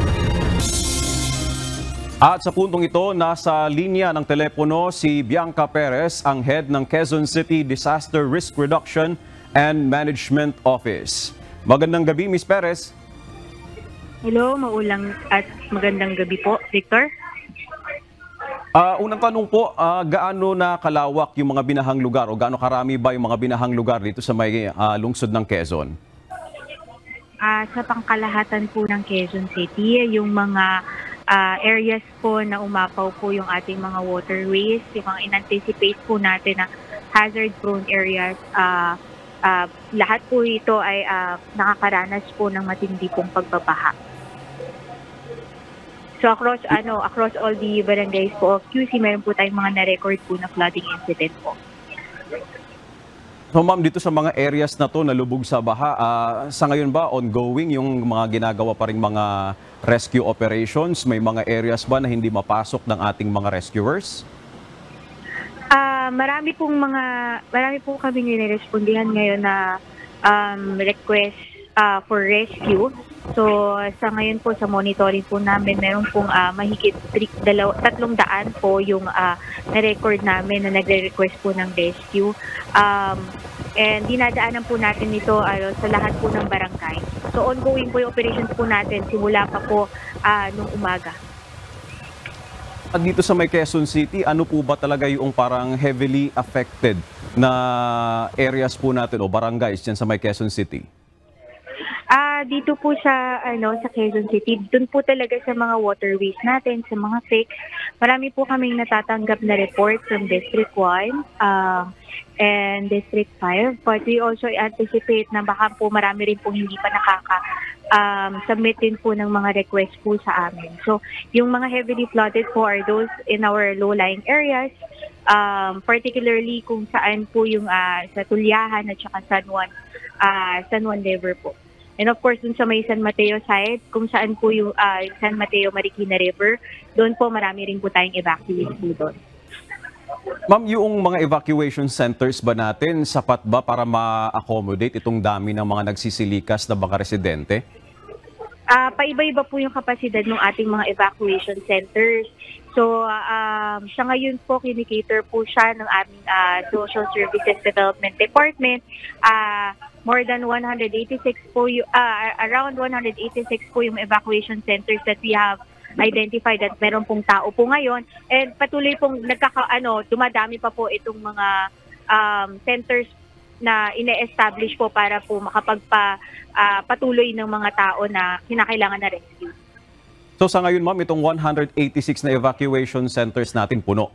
At sa puntong ito, nasa linya ng telepono si Bianca Perez, ang head ng Quezon City Disaster Risk Reduction and Management Office. Magandang gabi, Ms. Perez. Hello, maulang at magandang gabi po, Victor. Unang tanong po, gaano na kalawak yung mga binahang lugar o gaano karami ba yung mga binahang lugar dito sa may lungsod ng Quezon? Sa pangkalahatan po ng Quezon City, yung mga areas po na umapaw po yung ating mga waterways, yung mga in-anticipate po natin na hazard-prone areas, lahat po ito ay nakakaranas po ng matindi pong pagbabaha. So across all the barangays po of QC, meron po tayong mga na-record po na flooding incident po. So ma'am, dito sa mga areas na to na lubog sa baha, sa ngayon ba ongoing yung mga ginagawa pa ring mga rescue operations? May mga areas ba na hindi mapasok ng ating mga rescuers? Marami po kami nirespondihan ngayon na request for rescue. So sa ngayon po sa monitoring po namin, meron pong mahigit 300 po yung na-record namin na nagre-request po ng rescue. And dinadaanan po natin ito sa lahat po ng barangay. So ongoing po yung operations po natin simula pa po nung umaga. At dito sa may Quezon City, ano po ba talaga yung parang heavily affected na areas po natin o barangays dyan sa may Quezon City? Dito po sa Quezon City, doon po talaga sa mga waterways natin, sa mga fakes, marami po kaming natatanggap na report from District 1 and District 5. But we also anticipate na baka po marami rin po hindi pa submit din po ng mga request po sa amin. So, yung mga heavily flooded po are those in our low-lying areas, particularly kung saan po yung sa Tulyahan at saka San Juan River po. And of course, dun sa may San Mateo side, kung saan po yung San Mateo Marikina River, doon po marami rin po tayong evacuees po doon. Ma'am, yung mga evacuation centers ba natin, sapat ba para ma-accommodate itong dami ng mga nagsisilikas na mga residente? Paiba-iba po yung kapasidad ng ating mga evacuation centers. So, sa ngayon po, kinikater po siya ng aming Social Services Development Department. More than 186 po, around 186 po yung evacuation centers that we have identified at meron pong tao po ngayon. And patuloy pong dumadami pa po itong mga centers na ine-establish po para po makapagpatuloy ng mga tao na kinakailangan na rescue. So sa ngayon ma'am, itong 186 na evacuation centers natin puno.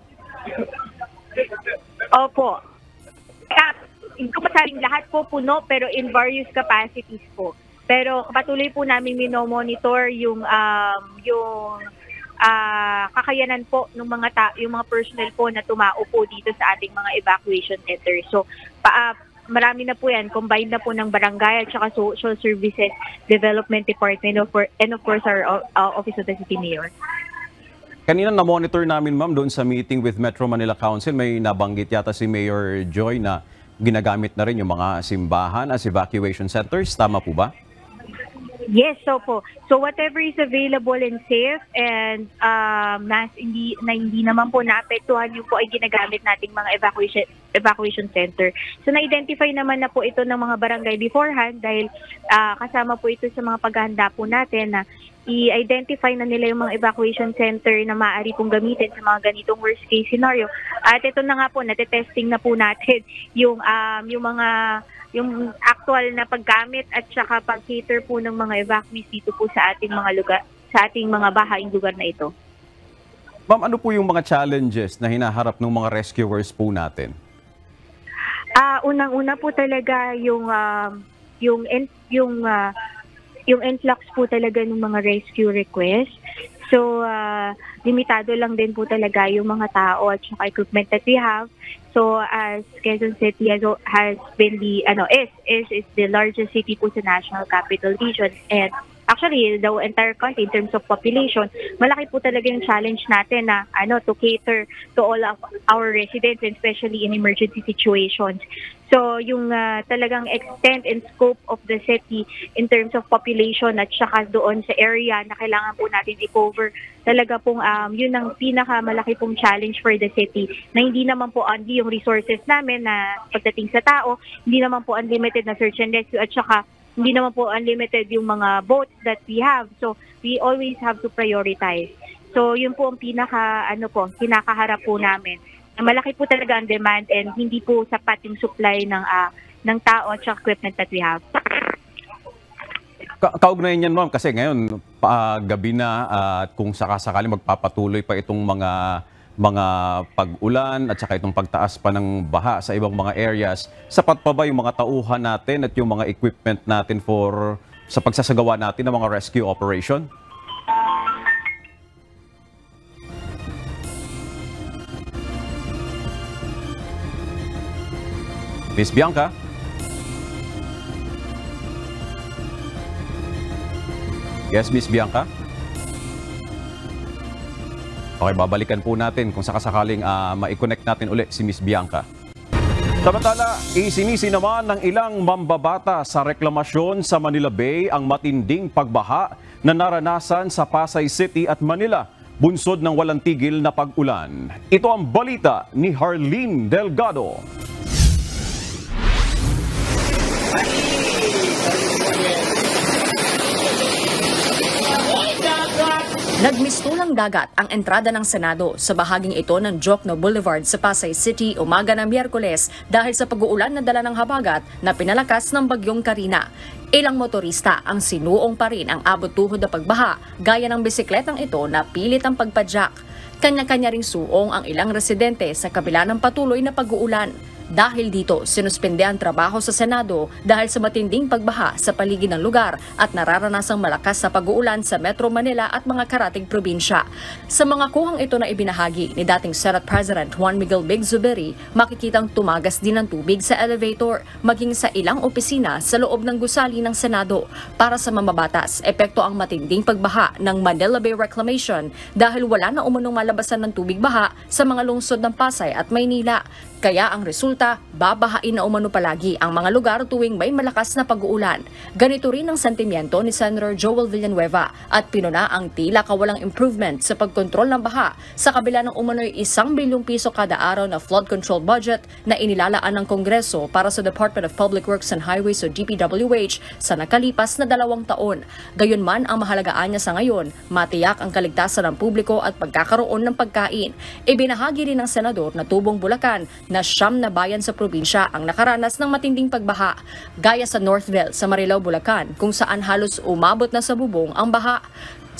Opo. Hindi ko masabing lahat po puno pero in various capacities po. Pero patuloy po namin minomonitor yung kakayanan po ng yung mga personnel po na tumaupo dito sa ating mga evacuation centers. So marami na po yan, combined na po ng barangay at saka Social Services Development Department and of course our Office of the City Mayor. Kanina na-monitor namin ma'am doon sa meeting with Metro Manila Council, may nabanggit yata si Mayor Joy na ginagamit na rin yung mga simbahan as evacuation centers. Tama po ba? Yes, so po. So whatever is available and safe and hindi naman po naapektuhan yung po ay ginagamit nating mga evacuation center. So na-identify naman na po ito ng mga barangay beforehand dahil kasama po ito sa mga paghahanda po natin na i-identify na nila yung mga evacuation center na maaari pong gamitin sa mga ganitong worst case scenario. At ito na nga po, natetesting na po natin yung actual na paggamit at saka pag-cater po ng mga evacuees dito po sa ating mga lugar, sa ating mga bahaing lugar na ito. Ma'am, ano po yung mga challenges na hinaharap ng mga rescuers po natin? Unang-una po talaga yung influx po talaga ng mga rescue requests. So, limitado lang din po talaga yung mga tao at saka equipment that we have. So, as Quezon City has been is the largest city po sa National Capital Region and actually the entire country in terms of population, malaki po talaga yung challenge natin na to cater to all of our residents and especially in emergency situations. So, yung talagang extent and scope of the city in terms of population at saka doon sa area na kailangan po natin i-cover, talaga pong yun ang pinakamalaki pong challenge for the city na hindi naman po only yung resources namin na pagdating sa tao, hindi naman po unlimited na search and rescue at saka hindi naman po unlimited yung mga boats that we have. So, we always have to prioritize. So, yun po ang kinakaharap po namin. Malaki po talaga ang demand and hindi po sapat yung supply ng tao at equipment that we have. Kaugnayan yan ma'am kasi ngayon gabi na at kung sakasakali magpapatuloy pa itong mga pag-ulan at saka itong pagtaas pa ng baha sa ibang mga areas, sapat pa ba yung mga tauhan natin at yung mga equipment natin sa pagsasagawa natin ng mga rescue operation? Miss Bianca? Yes, Miss Bianca? Okay, babalikan po natin kung sakasakaling ma-connect natin ulit si Miss Bianca. Samantala, isinisi naman ng ilang mambabata sa reklamasyon sa Manila Bay ang matinding pagbaha na naranasan sa Pasay City at Manila, bunsod ng walang tigil na pag-ulan. Ito ang balita ni Harleen Delgado. Nagmistulang dagat ang entrada ng Senado sa bahaging ito ng Jokno Boulevard sa Pasay City umaga ng Miyerkules dahil sa pag-uulan na dala ng habagat na pinalakas ng bagyong Karina. Ilang motorista ang sinuong pa rin ang abot-tuhod na pagbaha gaya ng bisikletang ito na pilit ang pagpadyak. Kanya-kanya ring suong ang ilang residente sa kabila ng patuloy na pag-uulan. Dahil dito, sinuspende ang trabaho sa Senado dahil sa matinding pagbaha sa paligid ng lugar at nararanasang malakas sa pag-uulan sa Metro Manila at mga karatig probinsya. Sa mga kuhang ito na ibinahagi ni dating Senate President Juan Miguel Big Zubiri, makikitang tumagas din ng tubig sa elevator, maging sa ilang opisina sa loob ng gusali ng Senado. Para sa mamabatas, epekto ang matinding pagbaha ng Manila Bay Reclamation dahil wala na umunong malabasan ng tubig baha sa mga lungsod ng Pasay at Maynila. Kaya ang resulta, babahain na umano palagi ang mga lugar tuwing may malakas na pag-uulan. Ganito rin ang sentimiento ni Senator Joel Villanueva at pinuna ang tila kawalang improvement sa pagkontrol ng baha sa kabila ng umano'y 1 bilyong piso kada araw na flood control budget na inilalaan ng Kongreso para sa Department of Public Works and Highways o DPWH sa nakalipas na 2 taon. Gayunman ang mahalagaan niya sa ngayon, matiyak ang kaligtasan ng publiko at pagkakaroon ng pagkain. Ibinahagi rin ng Senador na Tubong Bulacan na 9 na bayan sa probinsya ang nakaranas ng matinding pagbaha, gaya sa Northville sa Marilao, Bulacan, kung saan halos umabot na sa bubong ang baha.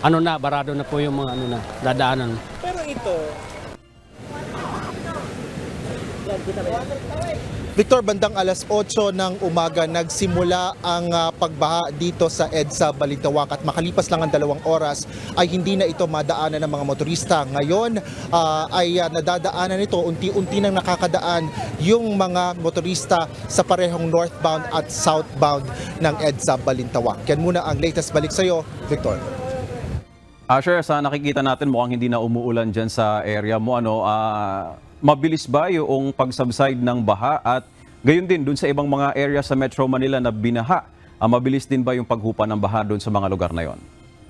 barado na po yung mga dadaanan. Pero ito, Victor, bandang alas 8 ng umaga nagsimula ang pagbaha dito sa EDSA Balintawak at makalipas lang ang 2 oras ay hindi na ito madaanan ng mga motorista. Ngayon ay nadadaanan nito, unti-unti nang nakakadaan yung mga motorista sa parehong northbound at southbound ng EDSA Balintawak. Yan muna ang latest. Balik sa iyo, Victor. Asher, sa nakikita natin mukhang hindi na umuulan dyan sa area mo. Mabilis ba yung pag-subside ng baha at gayon din dun sa ibang mga area sa Metro Manila na binaha? Mabilis din ba yung paghupa ng baha dun sa mga lugar na yon?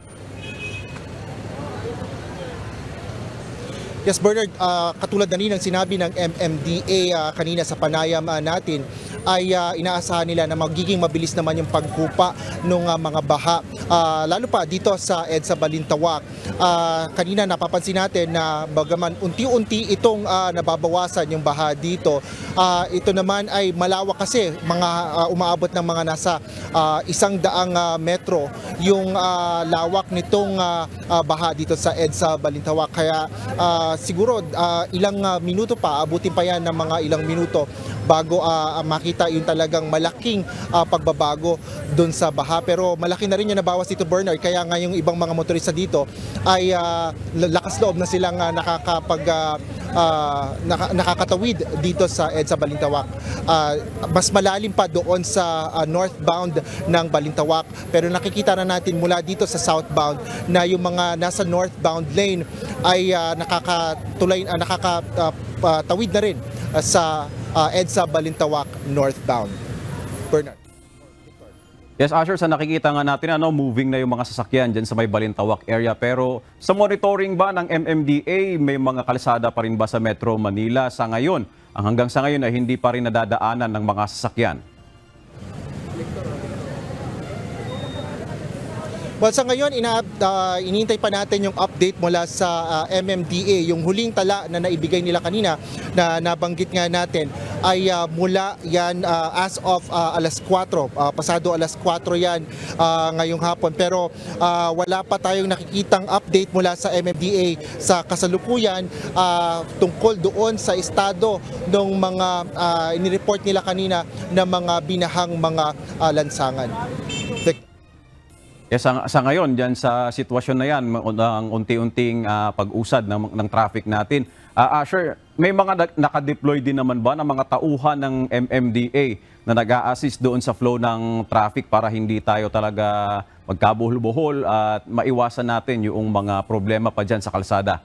Yes, Bernard, katulad na rin ng sinabi ng MMDA kanina sa panayam natin, ay inaasahan nila na magiging mabilis naman yung paghupa ng mga baha. Lalo pa dito sa EDSA Balintawak. Kanina napapansin natin na bagaman unti-unti itong nababawasan yung baha dito. Ito naman ay malawak kasi umaabot ng mga nasa 100 metro yung lawak nitong baha dito sa EDSA Balintawak. Kaya siguro ilang minuto pa, abutin pa yan ng mga ilang minuto bago makita yung talagang malaking pagbabago doon sa baha. Pero malaki na rin yung nabawas dito, Bernard. Kaya nga yung ibang mga motorista dito ay lakas loob na silang nakakatawid dito sa EDSA Balintawak. Mas malalim pa doon sa northbound ng Balintawak. Pero nakikita na natin mula dito sa southbound na yung mga nasa northbound lane ay nakakatawid na rin sa EDSA Balintawak northbound. Bernard. Yes, Asher, sa nakikita nga natin, moving na yung mga sasakyan dyan sa may Balintawak area. Pero sa monitoring ba ng MMDA, may mga kalsada pa rin ba sa Metro Manila sa ngayon? Hanggang sa ngayon ay hindi pa rin nadadaanan ng mga sasakyan. Well, sa ngayon, inintay pa natin yung update mula sa MMDA. Yung huling tala na naibigay nila kanina na nabanggit nga natin ay mula yan as of alas 4. Pasado alas 4 yan ngayong hapon. Pero wala pa tayong nakikitang update mula sa MMDA sa kasalukuyan tungkol doon sa estado ng mga inireport nila kanina na mga binahang mga lansangan. Yes, sa ngayon, dyan sa sitwasyon na yan, ang unti-unting pag-usad ng traffic natin. Asher, may mga nakadeploy din naman ba ng mga tauhan ng MMDA na nag-a-assist doon sa flow ng traffic para hindi tayo talaga magkabuhol-buhol at maiwasan natin yung mga problema pa dyan sa kalsada?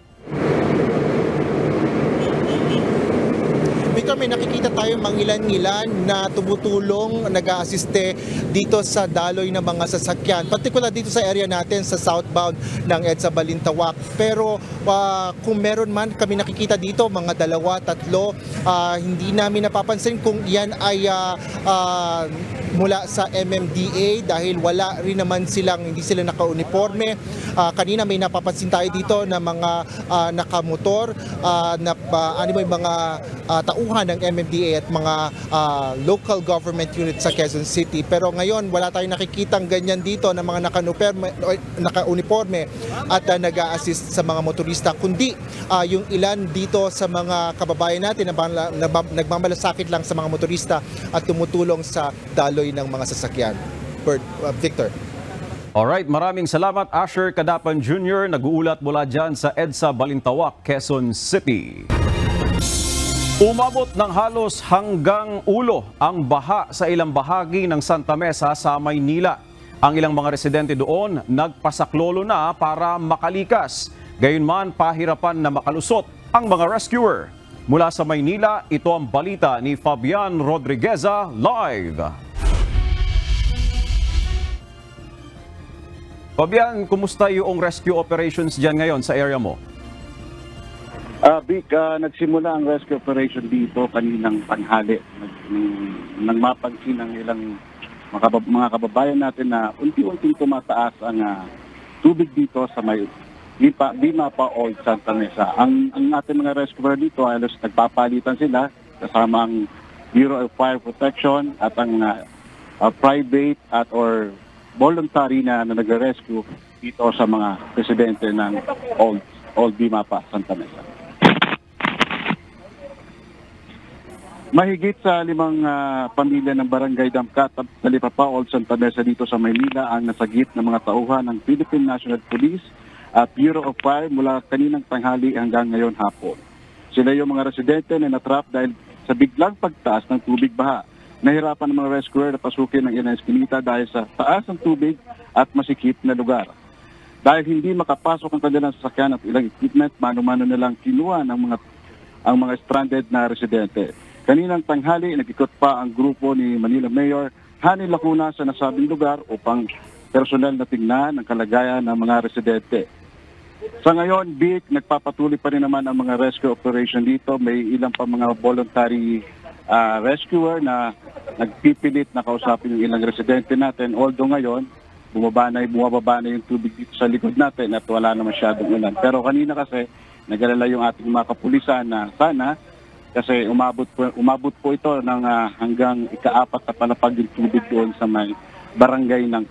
Victor, may nakikita tayo mangilan-ngilan na tumutulong, nag-aasiste dito sa daloy ng mga sasakyan. Partikular dito sa area natin sa southbound ng EDSA Balintawak. Pero kung meron man kami nakikita dito, mga 2-3, hindi namin napapansin kung yan ay mula sa MMDA dahil wala rin naman hindi sila naka-uniforme. Kanina may napapansin tayo dito na mga nakamotor, may mga tauhan ng MMDA at mga local government unit sa Quezon City. Pero ngayon, wala tayong nakikitang ganyan dito na mga naka-uniforme at nag-a-assist sa mga motorista, kundi yung ilan dito sa mga kababayan natin na nagmamalasakit lang sa mga motorista at tumutulong sa daloy ng mga sasakyan. Victor. Alright, maraming salamat Asher Cadapan Jr. Nag-uulat mula dyan sa EDSA Balintawak, Quezon City. Umabot ng halos hanggang ulo ang baha sa ilang bahagi ng Santa Mesa sa Maynila. Ang ilang mga residente doon nagpasaklolo na para makalikas. Gayunman, pahirapan na makalusot ang mga rescuer. Mula sa Maynila, ito ang balita ni Fabian Rodrigueza live. Fabian, kumusta yung rescue operations dyan ngayon sa area mo? Vic, nagsimula ang rescue operation dito kaninang tanghali. Nang mapansin ng ilang mga kababayan natin na unti-unting tumataas ang tubig dito sa may Bimapa Old Santa Mesa. Ang ating mga rescuer dito ay halos nagpapalitan sila kasama ang Bureau of Fire Protection at ang private or voluntary na nag-rescue dito sa mga residente ng Old Bimapa, Santa Mesa. Mahigit sa 5 pamilya ng Barangay Damkat at Talipapa, Old Santa Mesa dito sa Maynila ang nasagip ng mga tauhan ng Philippine National Police at Bureau of Fire mula kaninang tanghali hanggang ngayon hapon. Sila yung mga residente na natrap dahil sa biglang pagtaas ng tubig baha. Nahirapan ng mga rescuer na pasukin ng ilang eskinita dahil sa taas ng tubig at masikip na lugar. Dahil hindi makapasok ang kanilang sasakyan at ilang equipment, mano-mano nilang kinuha ng ang mga stranded na residente. Kaninang tanghali, nag-ikot pa ang grupo ni Manila Mayor Hani Lacuna sa nasabing lugar upang personal na tingnan ang kalagayan ng mga residente. Sa ngayon, Vic, nagpapatuloy pa rin naman ang mga rescue operation dito. May ilang pa mga voluntary rescuer na nagpipilit na kausapin yung ilang residente natin. Although ngayon, bumababa na yung tubig dito sa likod natin at wala na masyadong ulan. Pero kanina kasi, nag-alala yung ating mga kapulisan na sana kasi umabot po ito ng hanggang ika-4 na palapag yung tubig doon sa may barangay ng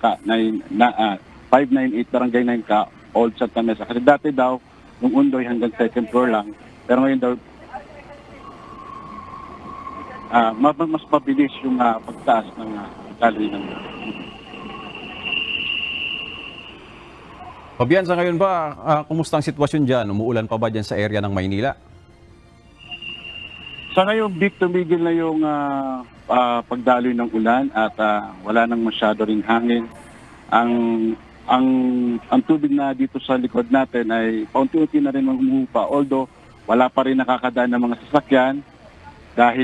598 barangay ng Old Santa Mesa. Kasi dati daw, nung Undoy hanggang 2nd floor lang. Pero ngayon daw, mas mabilis yung pagtaas ng daloy ng Fabian, sa ngayon ba, kumusta ang sitwasyon dyan? Umuulan pa ba dyan sa area ng Maynila? Sa ngayon, Vic, tumigil na yung pagdaloy ng ulan at wala nang masyado ring hangin. Ang tubig na dito sa likod natin ay paunti-unti na rin humuhupa. Although, wala pa rin nakakadaan ng mga sasakyan dahil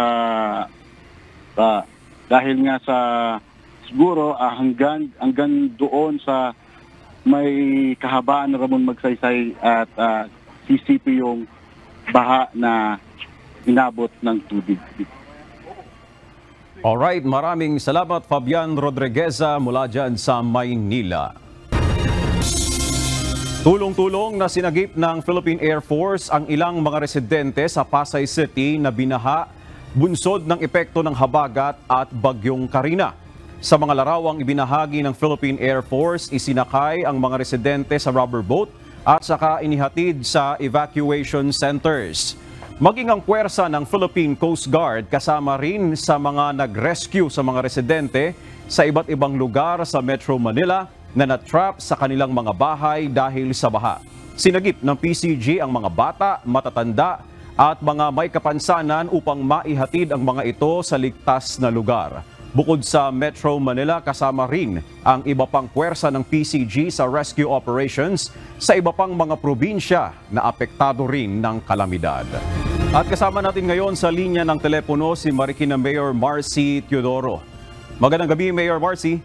nga sa siguro hanggang doon sa may kahabaan na Ramon Magsaysay at CCP yung baha na inabot ng tubig. Alright, maraming salamat Fabian Rodrigueza mula dyan sa Maynila. Tulong-tulong na sinagip ng Philippine Air Force ang ilang mga residente sa Pasay City na binaha bunsod ng epekto ng habagat at bagyong Karina. Sa mga larawang ibinahagi ng Philippine Air Force, isinakay ang mga residente sa rubber boat at saka inihatid sa evacuation centers. Maging ang puwersa ng Philippine Coast Guard kasama rin sa mga nag-rescue sa mga residente sa iba't ibang lugar sa Metro Manila na natrap sa kanilang mga bahay dahil sa baha. Sinagip ng PCG ang mga bata, matatanda at mga may kapansanan upang maihatid ang mga ito sa ligtas na lugar. Bukod sa Metro Manila, kasama rin ang iba pang puwersa ng PCG sa rescue operations sa iba pang mga probinsya na apektado rin ng kalamidad. At kasama natin ngayon sa linya ng telepono si Marikina Mayor Marcy Teodoro. Magandang gabi, Mayor Marcy.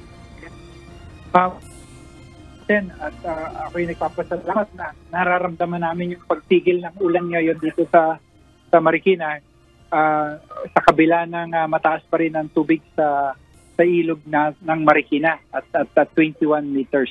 At ako'y nagpapasalamat na nararamdaman namin yung pagtigil ng ulan ngayon dito sa Marikina. Sa kabila ng mataas pa rin ang tubig sa ilog ng Marikina at 21 meters.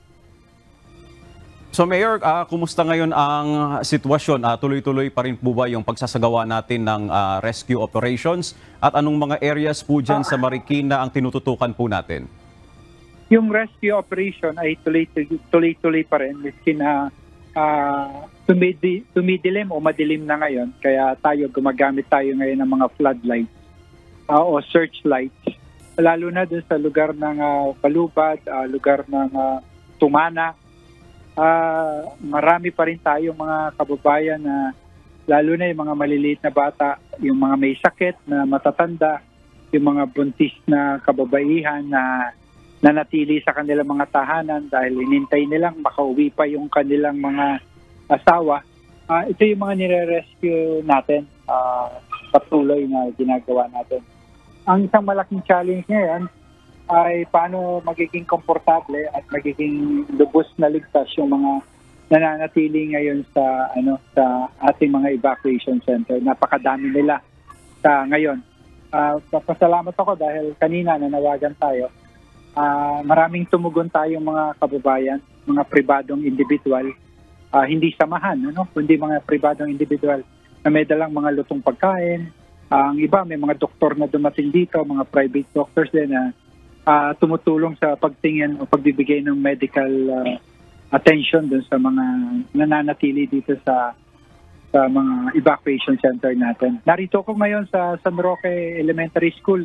So Mayor, kumusta ngayon ang sitwasyon? Tuloy-tuloy pa rin po ba yung pagsasagawa natin ng rescue operations? At anong mga areas po dyan sa Marikina ang tinututukan po natin? Yung rescue operation ay tuloy-tuloy pa rin. Miskin na tumidilim o madilim na ngayon. Kaya gumagamit tayo ngayon ng mga floodlights o searchlights. Lalo na dun sa lugar ng Balubad, lugar ng Tumana. Marami pa rin tayong mga kababayan na lalo na yung mga maliliit na bata, yung mga may sakit na matatanda, yung mga buntis na kababaihan na nanatili sa kanilang mga tahanan dahil hinintay nilang makauwi pa yung kanilang mga asawa. Ito yung mga nire-rescue natin, patuloy na ginagawa natin. Ang isang malaking challenge ngayon ay paano magiging komportable at magiging lubos na ligtas yung mga nananatili ngayon sa ating mga evacuation center. Napakadami nila sa ngayon. Papasalamat ako dahil kanina nanawagan tayo. Maraming tumugon tayong mga kababayan, mga pribadong individual, hindi samahan, kundi mga pribadong individual na may dalang mga lutong pagkain. Ang iba may mga doktor na dumating dito, mga private doctors din na tumutulong sa pagtingin o pagbibigay ng medical attention dun sa mga nananatili dito sa mga evacuation center natin. Narito ko ngayon sa San Roque Elementary School,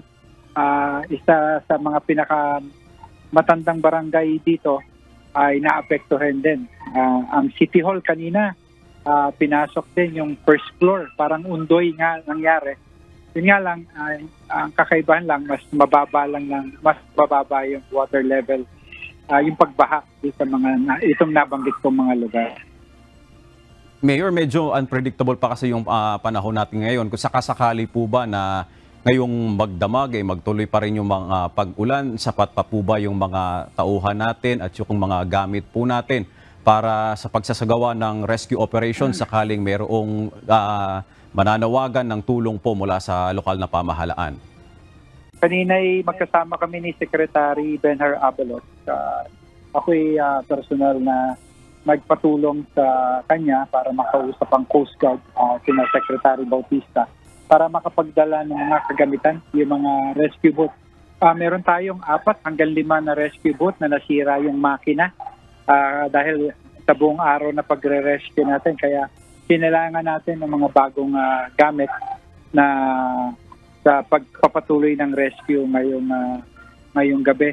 isa sa mga pinaka matandang barangay dito ay naapektuhan din. Ang City Hall kanina, pinasok din yung first floor, parang undoy nga nangyari. Yun nga lang, ang kakaibahan lang, mas mababa yung water level, yung pagbaha sa mga itong nabanggit kong mga lugar. Mayor, medyo unpredictable pa kasi yung panahon natin ngayon. Kung sakasakali po ba na ngayong magdamag, magtuloy pa rin yung mga pag-ulan, sapat pa po ba yung mga tauhan natin at yung mga gamit po natin para sa pagsasagawa ng rescue operation sakaling mayroong mananawagan ng tulong po mula sa lokal na pamahalaan? Kanina'y magkasama kami ni Secretary Benhar Abalos. Ako'y personal na nagpatulong sa kanya para makausap ang Coast Guard, sina Secretary Bautista, para makapagdala ng mga kagamitan, yung mga rescue boat. Meron tayong 4 hanggang 5 na rescue boat na nasira yung makina dahil sa buong araw na pagre-rescue natin. Kaya kinailangan natin ng mga bagong gamit na sa pagpapatuloy ng rescue ngayong gabi.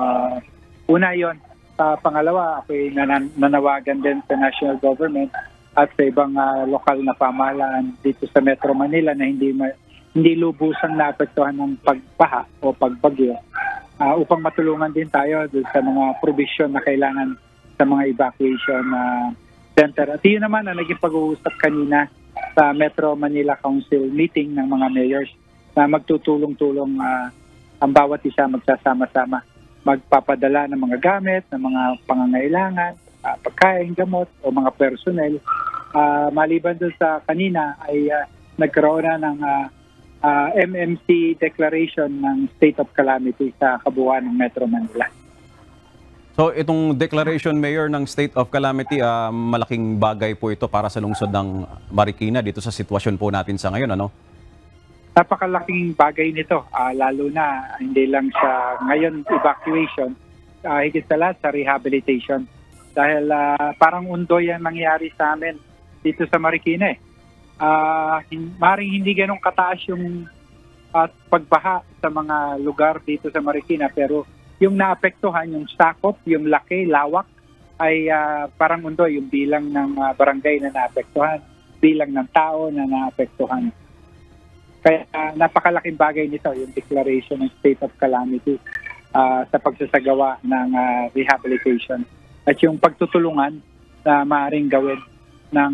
Una yon. Pangalawa, ako'y nanawagan din sa national government at sa ibang lokal na pamahalaan dito sa Metro Manila na hindi lubusang naapektuhan ng pagbaha o pagbagyo upang matulungan din tayo sa mga provision na kailangan sa mga evacuation center. At yun naman ang naging pag-uusap kanina sa Metro Manila Council meeting ng mga mayors na magtutulong-tulong ang bawat isa magsasama-sama, magpapadala ng mga gamit, ng mga pangangailangan, pagkain, gamot o mga personnel. Maliban doon sa kanina ay nagkaroon na ng MMC declaration ng state of calamity sa kabuuan ng Metro Manila. So itong declaration, Mayor, ng state of calamity, malaking bagay po ito para sa lungsod ng Marikina dito sa sitwasyon po natin sa ngayon, ano? Napakalaking bagay nito, lalo na hindi lang sa ngayon evacuation, higit sa lahat sa rehabilitation. Dahil parang undoy ang nangyari sa amin dito sa Marikina. Maring hindi ganun kataas yung pagbaha sa mga lugar dito sa Marikina, pero yung naapektuhan, yung sakop, yung laki, lawak, ay parang undoy yung bilang ng barangay na naapektuhan, bilang ng tao na naapektuhan. Kaya napakalaking bagay nito, yung declaration ng state of calamity sa pagsasagawa ng rehabilitation at yung pagtutulungan na maaaring gawin ng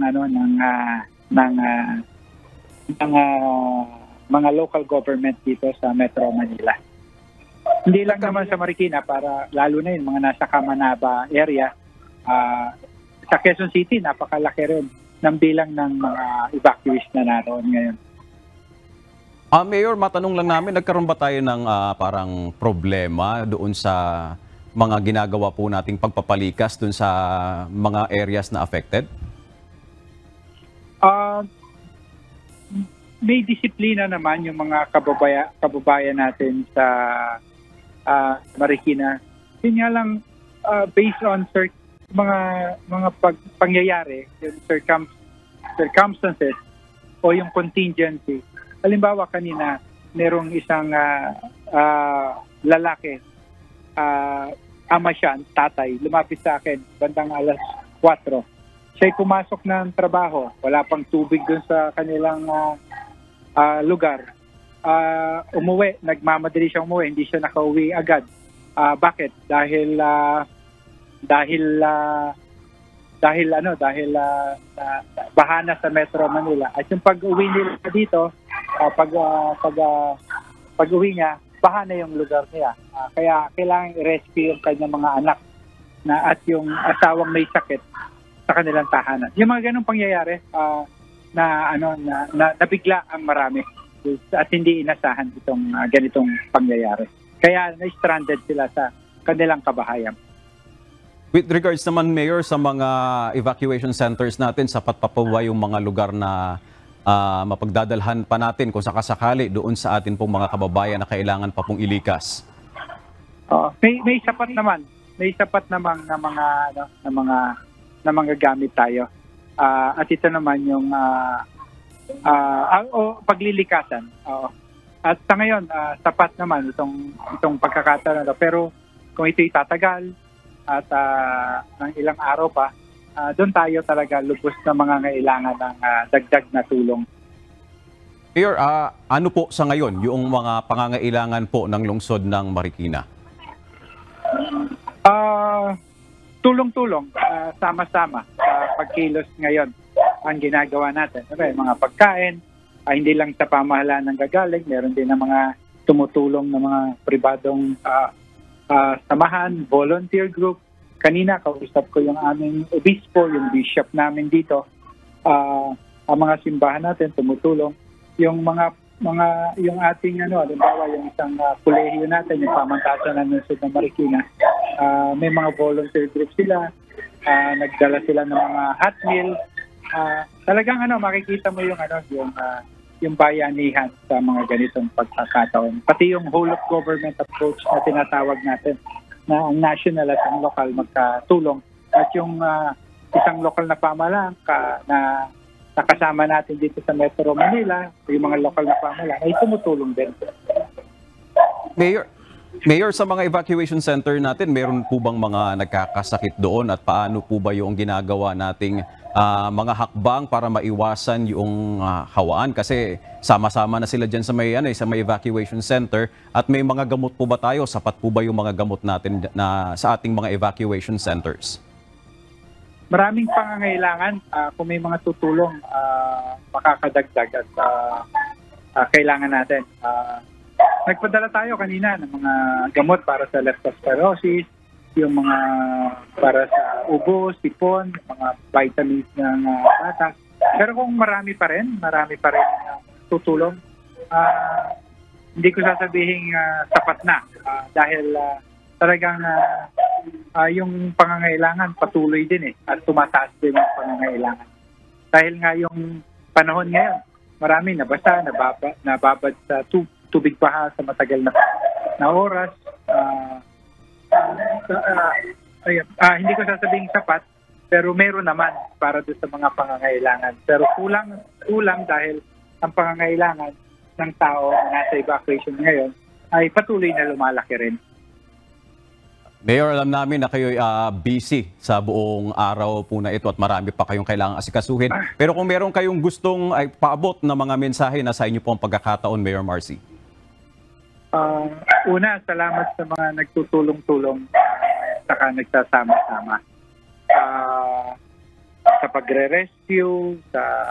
mga local government dito sa Metro Manila. Hindi lang naman sa Marikina, para lalo na yung mga nasa Kamanaba area, sa Quezon City napakalaki rin ng bilang ng mga evacuees na naroon ngayon. Mayor, matanong lang namin, nagkaroon ba tayo ng parang problema doon sa mga ginagawa po nating pagpapalikas doon sa mga areas na affected? May disiplina naman yung mga kababayan natin sa Marikina. Yun nga lang, based on mga pangyayari, yung circumstances o yung contingency. Halimbawa kanina, merong isang lalaki, ama siya, tatay, lumapit sa akin bandang alas 4. Siya'y pumasok ng trabaho, wala pang tubig dun sa kanilang lugar. Umuwi, nagmamadali siyang umuwi, hindi siya nakauwi agad. Bakit? Dahil bahana sa Metro Manila. At yung pag-uwi nila dito, pag-uwi niya, bahana yung lugar niya. Kaya kailangan i-rescue yung kanyang mga anak at yung asawang may sakit sa kanilang tahanan. Yung mga ganong pangyayari na nabigla ang marami at hindi inasahan itong ganitong pangyayari. Kaya na-stranded sila sa kanilang kabahayan. With regards naman, Mayor, sa mga evacuation centers natin, sapat pa po ba yung mga lugar na mapagdadalhan pa natin kung sakasakali doon sa atin pong mga kababayan na kailangan pa pong ilikas? May sapat naman. May sapat naman na mga mga gamit tayo. At ito naman yung paglilikasan. At sa ngayon, sapat naman itong pagkakataon na. Pero kung ito'y tatagal at ng ilang araw pa, doon tayo talaga lubos na mga ngailangan ng dagdag na tulong. Mayor, ano po sa ngayon yung mga pangangailangan po ng lungsod ng Marikina? Tulong-tulong, sama-sama pagkilos ngayon ang ginagawa natin. Okay, mga pagkain, hindi lang sa pamahalaan ng gagaling, meron din ng mga tumutulong na mga pribadong samahan, volunteer group. Kanina, kausap ko yung aming obispo, yung bishop namin dito. Ang mga simbahan natin tumutulong. Yung yung ating halimbawa yung isang kolehiyo natin, yung pamantasan ng lungsod ng Marikina, may mga volunteer group sila, nagdala sila ng mga hot meal. Talagang makikita mo yung bayanihan sa mga ganitong pagkakataon. Pati yung whole of government approach na tinatawag natin, na ang national at ang local magkatulong, at yung isang local na pamahalaan na nakasama natin dito sa Metro Manila, yung mga local na pamahalaan ay tumutulong din. Mayor, sa mga evacuation center natin, meron po bang mga nagkakasakit doon at paano po ba yung ginagawa nating mga hakbang para maiwasan yung hawaan? Kasi sama-sama na sila dyan sa may evacuation center, at may mga gamot po ba tayo? Sapat po ba yung mga gamot natin sa ating mga evacuation centers? Maraming pangangailangan. Kung may mga tutulong, makakadagdag at kailangan natin. Nagpadala tayo kanina ng mga gamot para sa leptospirosis, yung mga para sa ubo, sipon, mga vitamins ng bata. Pero kung marami pa rin tutulong, hindi ko sasabihin sapat na dahil talagang yung pangangailangan patuloy din at tumataas din ang pangangailangan. Dahil nga yung panahon ngayon, marami nabasa, nababad sa tubig baha sa matagal na oras. Hindi ko sasabihin sapat, pero meron naman para doon sa mga pangangailangan. Pero kulang dahil ang pangangailangan ng tao na nasa evacuation ngayon ay patuloy na lumalaki rin. Mayor, alam namin na kayo busy sa buong araw po na ito at marami pa kayong kailangang asikasuhin. Pero kung meron kayong gustong paabot na mga mensahe, nasa inyo po ang pagkakataon, Mayor Marcy. Una, salamat sa mga nagtutulong-tulong saka nagsasama-sama. Sa pagre-rescue,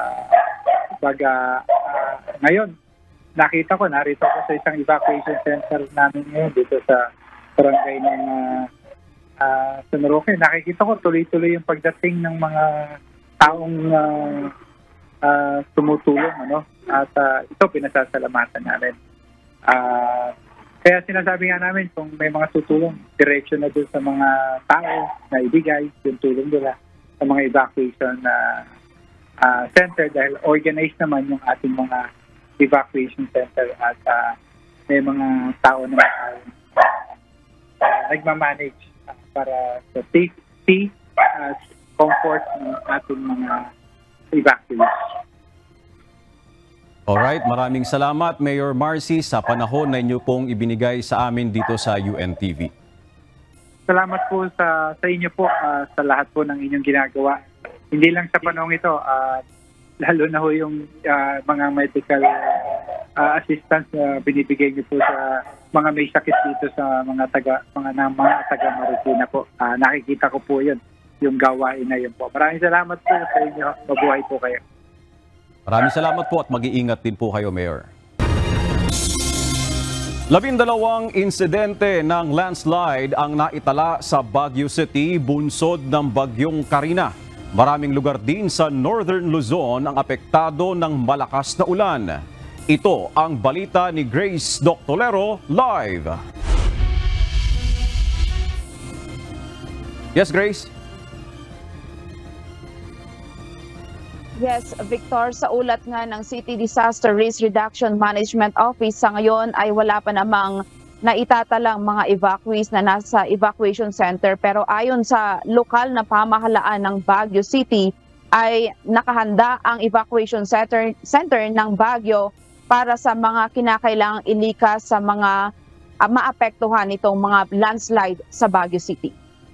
ngayon, nakita ko, narito ko sa isang evacuation center namin ngayon dito sa barangay ng San Roque. Nakikita ko tuloy-tuloy yung pagdating ng mga taong tumutulong, at ito pinasasalamatan namin. Kaya sinasabi nga namin, kung may mga tutulong, diretso na doon sa mga tao na ibigay yung tulong nila sa mga evacuation center, dahil organized naman yung ating mga evacuation center at may mga tao na nagmamanage para sa safety at comfort ng ating mga evacuees. Alright, maraming salamat Mayor Marcy sa panahon na inyo pong ibinigay sa amin dito sa UNTV. Salamat po sa inyo po, sa lahat po ng inyong ginagawa. Hindi lang sa panahon ito, lalo na ho yung mga medical assistance na binibigay niyo po sa mga may sakit dito sa mga taga Marikina po. Nakikita ko po yun, yung gawain na yun po. Maraming salamat po sa inyo. Mabuhay po kayo. Maraming salamat po at mag-iingat din po kayo, Mayor. 12 insidente ng landslide ang naitala sa Baguio City bunsod ng bagyong Karina. Maraming lugar din sa Northern Luzon ang apektado ng malakas na ulan. Ito ang balita ni Grace Doctolero live. Yes, Grace? Yes, Victor, sa ulat nga ng City Disaster Risk Reduction Management Office, sa ngayon ay wala pa namang na itatalang mga evacuees na nasa evacuation center, pero ayon sa lokal na pamahalaan ng Baguio City ay nakahanda ang evacuation center ng Baguio para sa mga kinakailangang ilikas sa mga maapektuhan itong mga landslide sa Baguio City.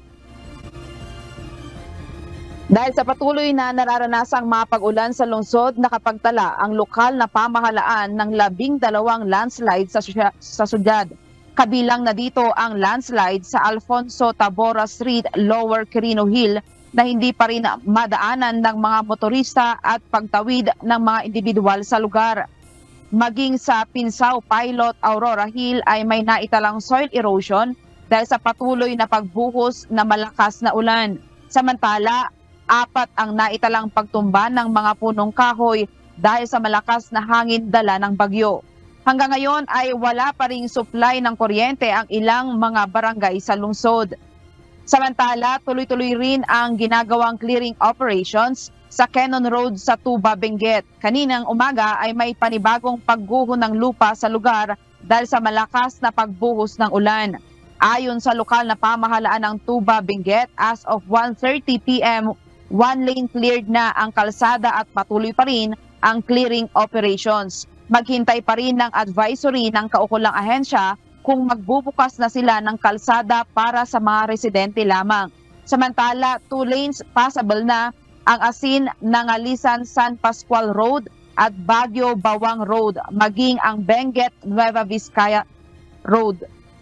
Dahil sa patuloy na nararanasang mapag-ulan sa lungsod, nakapagtala ang lokal na pamahalaan ng 12 landslide sa syudad. Kabilang na dito ang landslide sa Alfonso Tabora Street, Lower Quirino Hill na hindi pa rin madaanan ng mga motorista at pagtawid ng mga individual sa lugar. Maging sa Pinsao Pilot Aurora Hill ay may naitalang soil erosion dahil sa patuloy na pagbuhos na malakas na ulan. Samantala, 4 ang naitalang pagtumba ng mga punong kahoy dahil sa malakas na hangin dala ng bagyo. Hanggang ngayon ay wala pa ring supply ng kuryente ang ilang mga barangay sa lungsod. Samantala, tuloy-tuloy rin ang ginagawang clearing operations sa Cannon Road sa Tuba, Benguet. Kaninang umaga ay may panibagong pagguho ng lupa sa lugar dahil sa malakas na pagbuhos ng ulan. Ayon sa lokal na pamahalaan ng Tuba, Benguet, as of 1:30 p.m., 1 lane cleared na ang kalsada at patuloy pa rin ang clearing operations. Maghintay pa rin ng advisory ng kaukulang ahensya kung magbubukas na sila ng kalsada para sa mga residente lamang. Samantala, 2 lanes passable na ang asin ng Alisan San Pascual Road at Baguio Bawang Road, maging ang Benguet Nueva Vizcaya Road.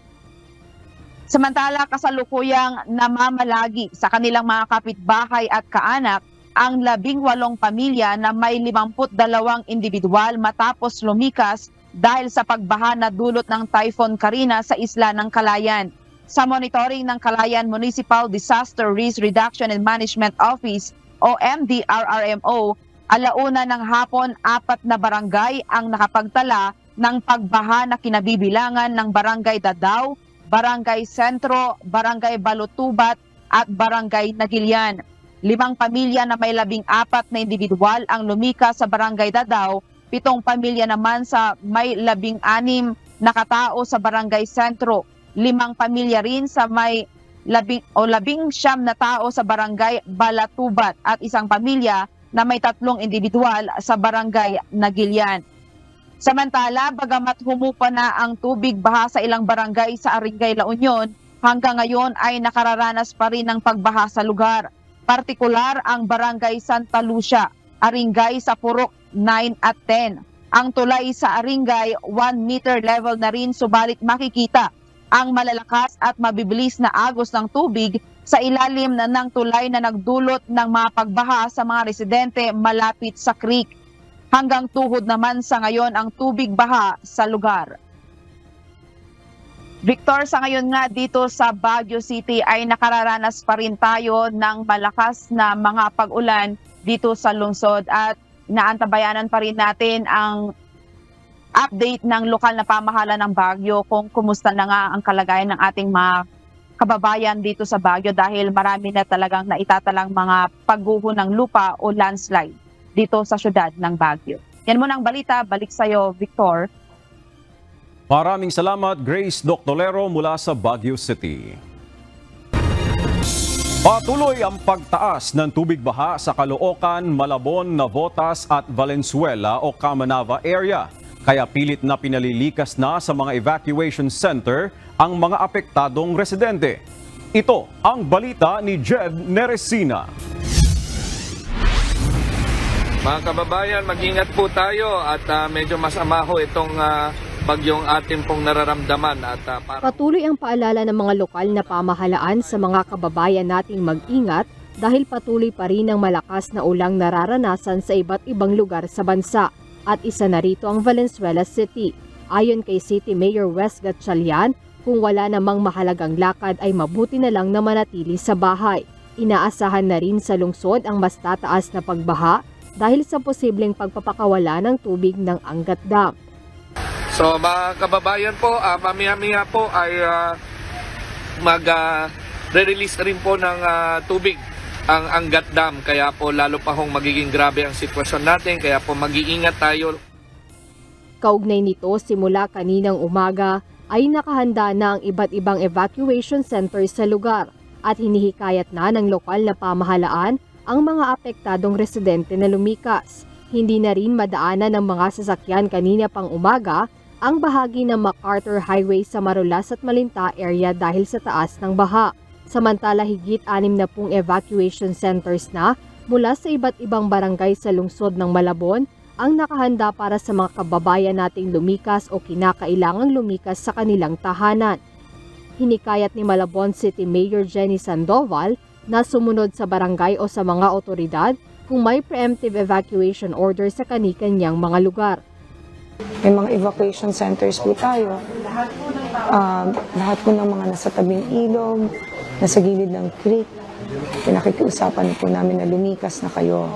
Samantala, kasalukuyang namamalagi sa kanilang mga kapitbahay at kaanak ang 18 pamilya na may 52 individual matapos lumikas dahil sa pagbaha na dulot ng Typhoon Karina sa isla ng Calayan. Sa monitoring ng Calayan Municipal Disaster Risk Reduction and Management Office o MDRRMO, alauna ng hapon 4 na barangay ang nakapagtala ng pagbaha na kinabibilangan ng Barangay Dadao, Barangay Sentro, Barangay Balutubat at Barangay Nagilian. 5 pamilya na may 14 na individual ang lumika sa Barangay Dadao, 7 pamilya naman sa may 16 na katao sa Barangay Sentro, 5 pamilya rin sa may 19 na tao sa Barangay Balatubat at 1 pamilya na may 3 individual sa Barangay Nagilian. Samantala, bagamat humupa na ang tubig baha sa ilang barangay sa Aringay, La Union, hanggang ngayon ay nakararanas pa rin ng pagbaha sa lugar. Partikular ang Barangay Santa Lucia, Aringay sa Purok 9 at 10. Ang tulay sa Aringay, 1 meter level na rin, subalit makikita ang malalakas at mabibilis na agos ng tubig sa ilalim ng tulay na nagdulot ng mga pagbaha sa mga residente malapit sa creek. Hanggang tuhod naman sa ngayon ang tubig baha sa lugar. Victor, sa ngayon nga dito sa Baguio City ay nakararanas pa rin tayo ng malakas na mga pag-ulan dito sa lungsod at naantabayanan pa rin natin ang update ng lokal na pamahalaan ng Baguio kung kumusta na nga ang kalagayan ng ating mga kababayan dito sa Baguio dahil marami na talagang naitatalang mga pagguho ng lupa o landslide dito sa syudad ng Baguio. Yan muna ang balita. Balik sa iyo, Victor. Maraming salamat, Grace Doctolero mula sa Baguio City. Patuloy ang pagtaas ng tubig baha sa Caloocan, Malabon, Navotas at Valenzuela o Camanava area. Kaya pilit na pinalilikas na sa mga evacuation center ang mga apektadong residente. Ito ang balita ni Jed Neresina. Mga kababayan, mag-ingat po tayo at medyo masama ho itong bagyong ating pong nararamdaman. Patuloy ang paalala ng mga lokal na pamahalaan sa mga kababayan nating mag-ingat dahil patuloy pa rin ang malakas na ulang nararanasan sa iba't ibang lugar sa bansa at isa na rito ang Valenzuela City. Ayon kay City Mayor Wes Gatchalian, kung wala namang mahalagang lakad ay mabuti na lang na manatili sa bahay. Inaasahan na rin sa lungsod ang mas tataas na pagbaha dahil sa posibleng pagpapakawala ng tubig ng Angat Dam. So mga kababayan po, mamaya-maya po ay mag-release rin po ng tubig ang Angat Dam. Kaya po lalo pa hong magiging grabe ang sitwasyon natin, kaya po mag-iingat tayo. Kaugnay nito, simula kaninang umaga, ay nakahanda na ang iba't ibang evacuation centers sa lugar at hinihikayat na ng lokal na pamahalaan ang mga apektadong residente na lumikas. Hindi na rin madaanan ng mga sasakyan kanina pang umaga ang bahagi ng MacArthur Highway sa Marulas at Malinta area dahil sa taas ng baha. Samantala higit 60 evacuation centers na mula sa iba't ibang barangay sa lungsod ng Malabon ang nakahanda para sa mga kababayan nating lumikas o kinakailangang lumikas sa kanilang tahanan. Hinikayat ni Malabon City Mayor Jenny Sandoval na sumunod sa barangay o sa mga otoridad kung may preemptive evacuation order sa kani-kanyang mga lugar. May mga evacuation centers po tayo. Lahat po ng mga nasa tabing ilog, nasa gilid ng creek, pinakikiusapan po namin na lumikas na kayo.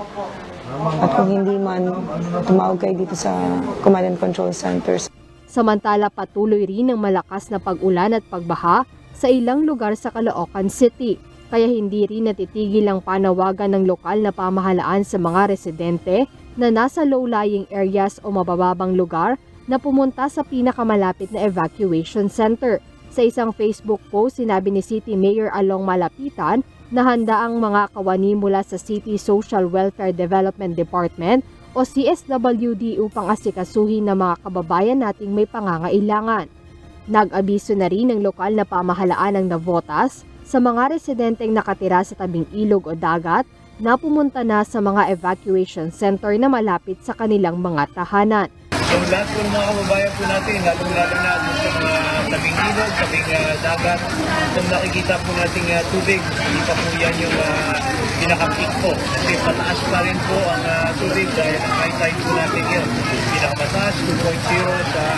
At kung hindi man, tumawag kayo dito sa Command and Control Centers. Samantala patuloy rin ang malakas na pag-ulan at pagbaha sa ilang lugar sa Caloocan City. Kaya hindi rin natitigil ang panawagan ng lokal na pamahalaan sa mga residente na nasa low-lying areas o mabababang lugar na pumunta sa pinakamalapit na evacuation center. Sa isang Facebook post, sinabi ni City Mayor Along Malapitan na handa ang mga kawani mula sa City Social Welfare Development Department o CSWD upang asikasuhin ng mga kababayan nating may pangangailangan. Nag-abiso na rin ng lokal na pamahalaan ng Navotas sa mga residenteng nakatira sa tabing ilog o dagat na pumunta na sa mga evacuation center na malapit sa kanilang mga tahanan. So lahat po ng mga kababayan po natin, lalong-lalo na sa mga tabing ilog, tabing dagat, kung nakikita po nating tubig, hindi pa po yan yung pinaka-peak po. Kasi pataas pa rin po ang tubig dahil ang high tide po natin yun. Pinaka-mataas, 2.0 sa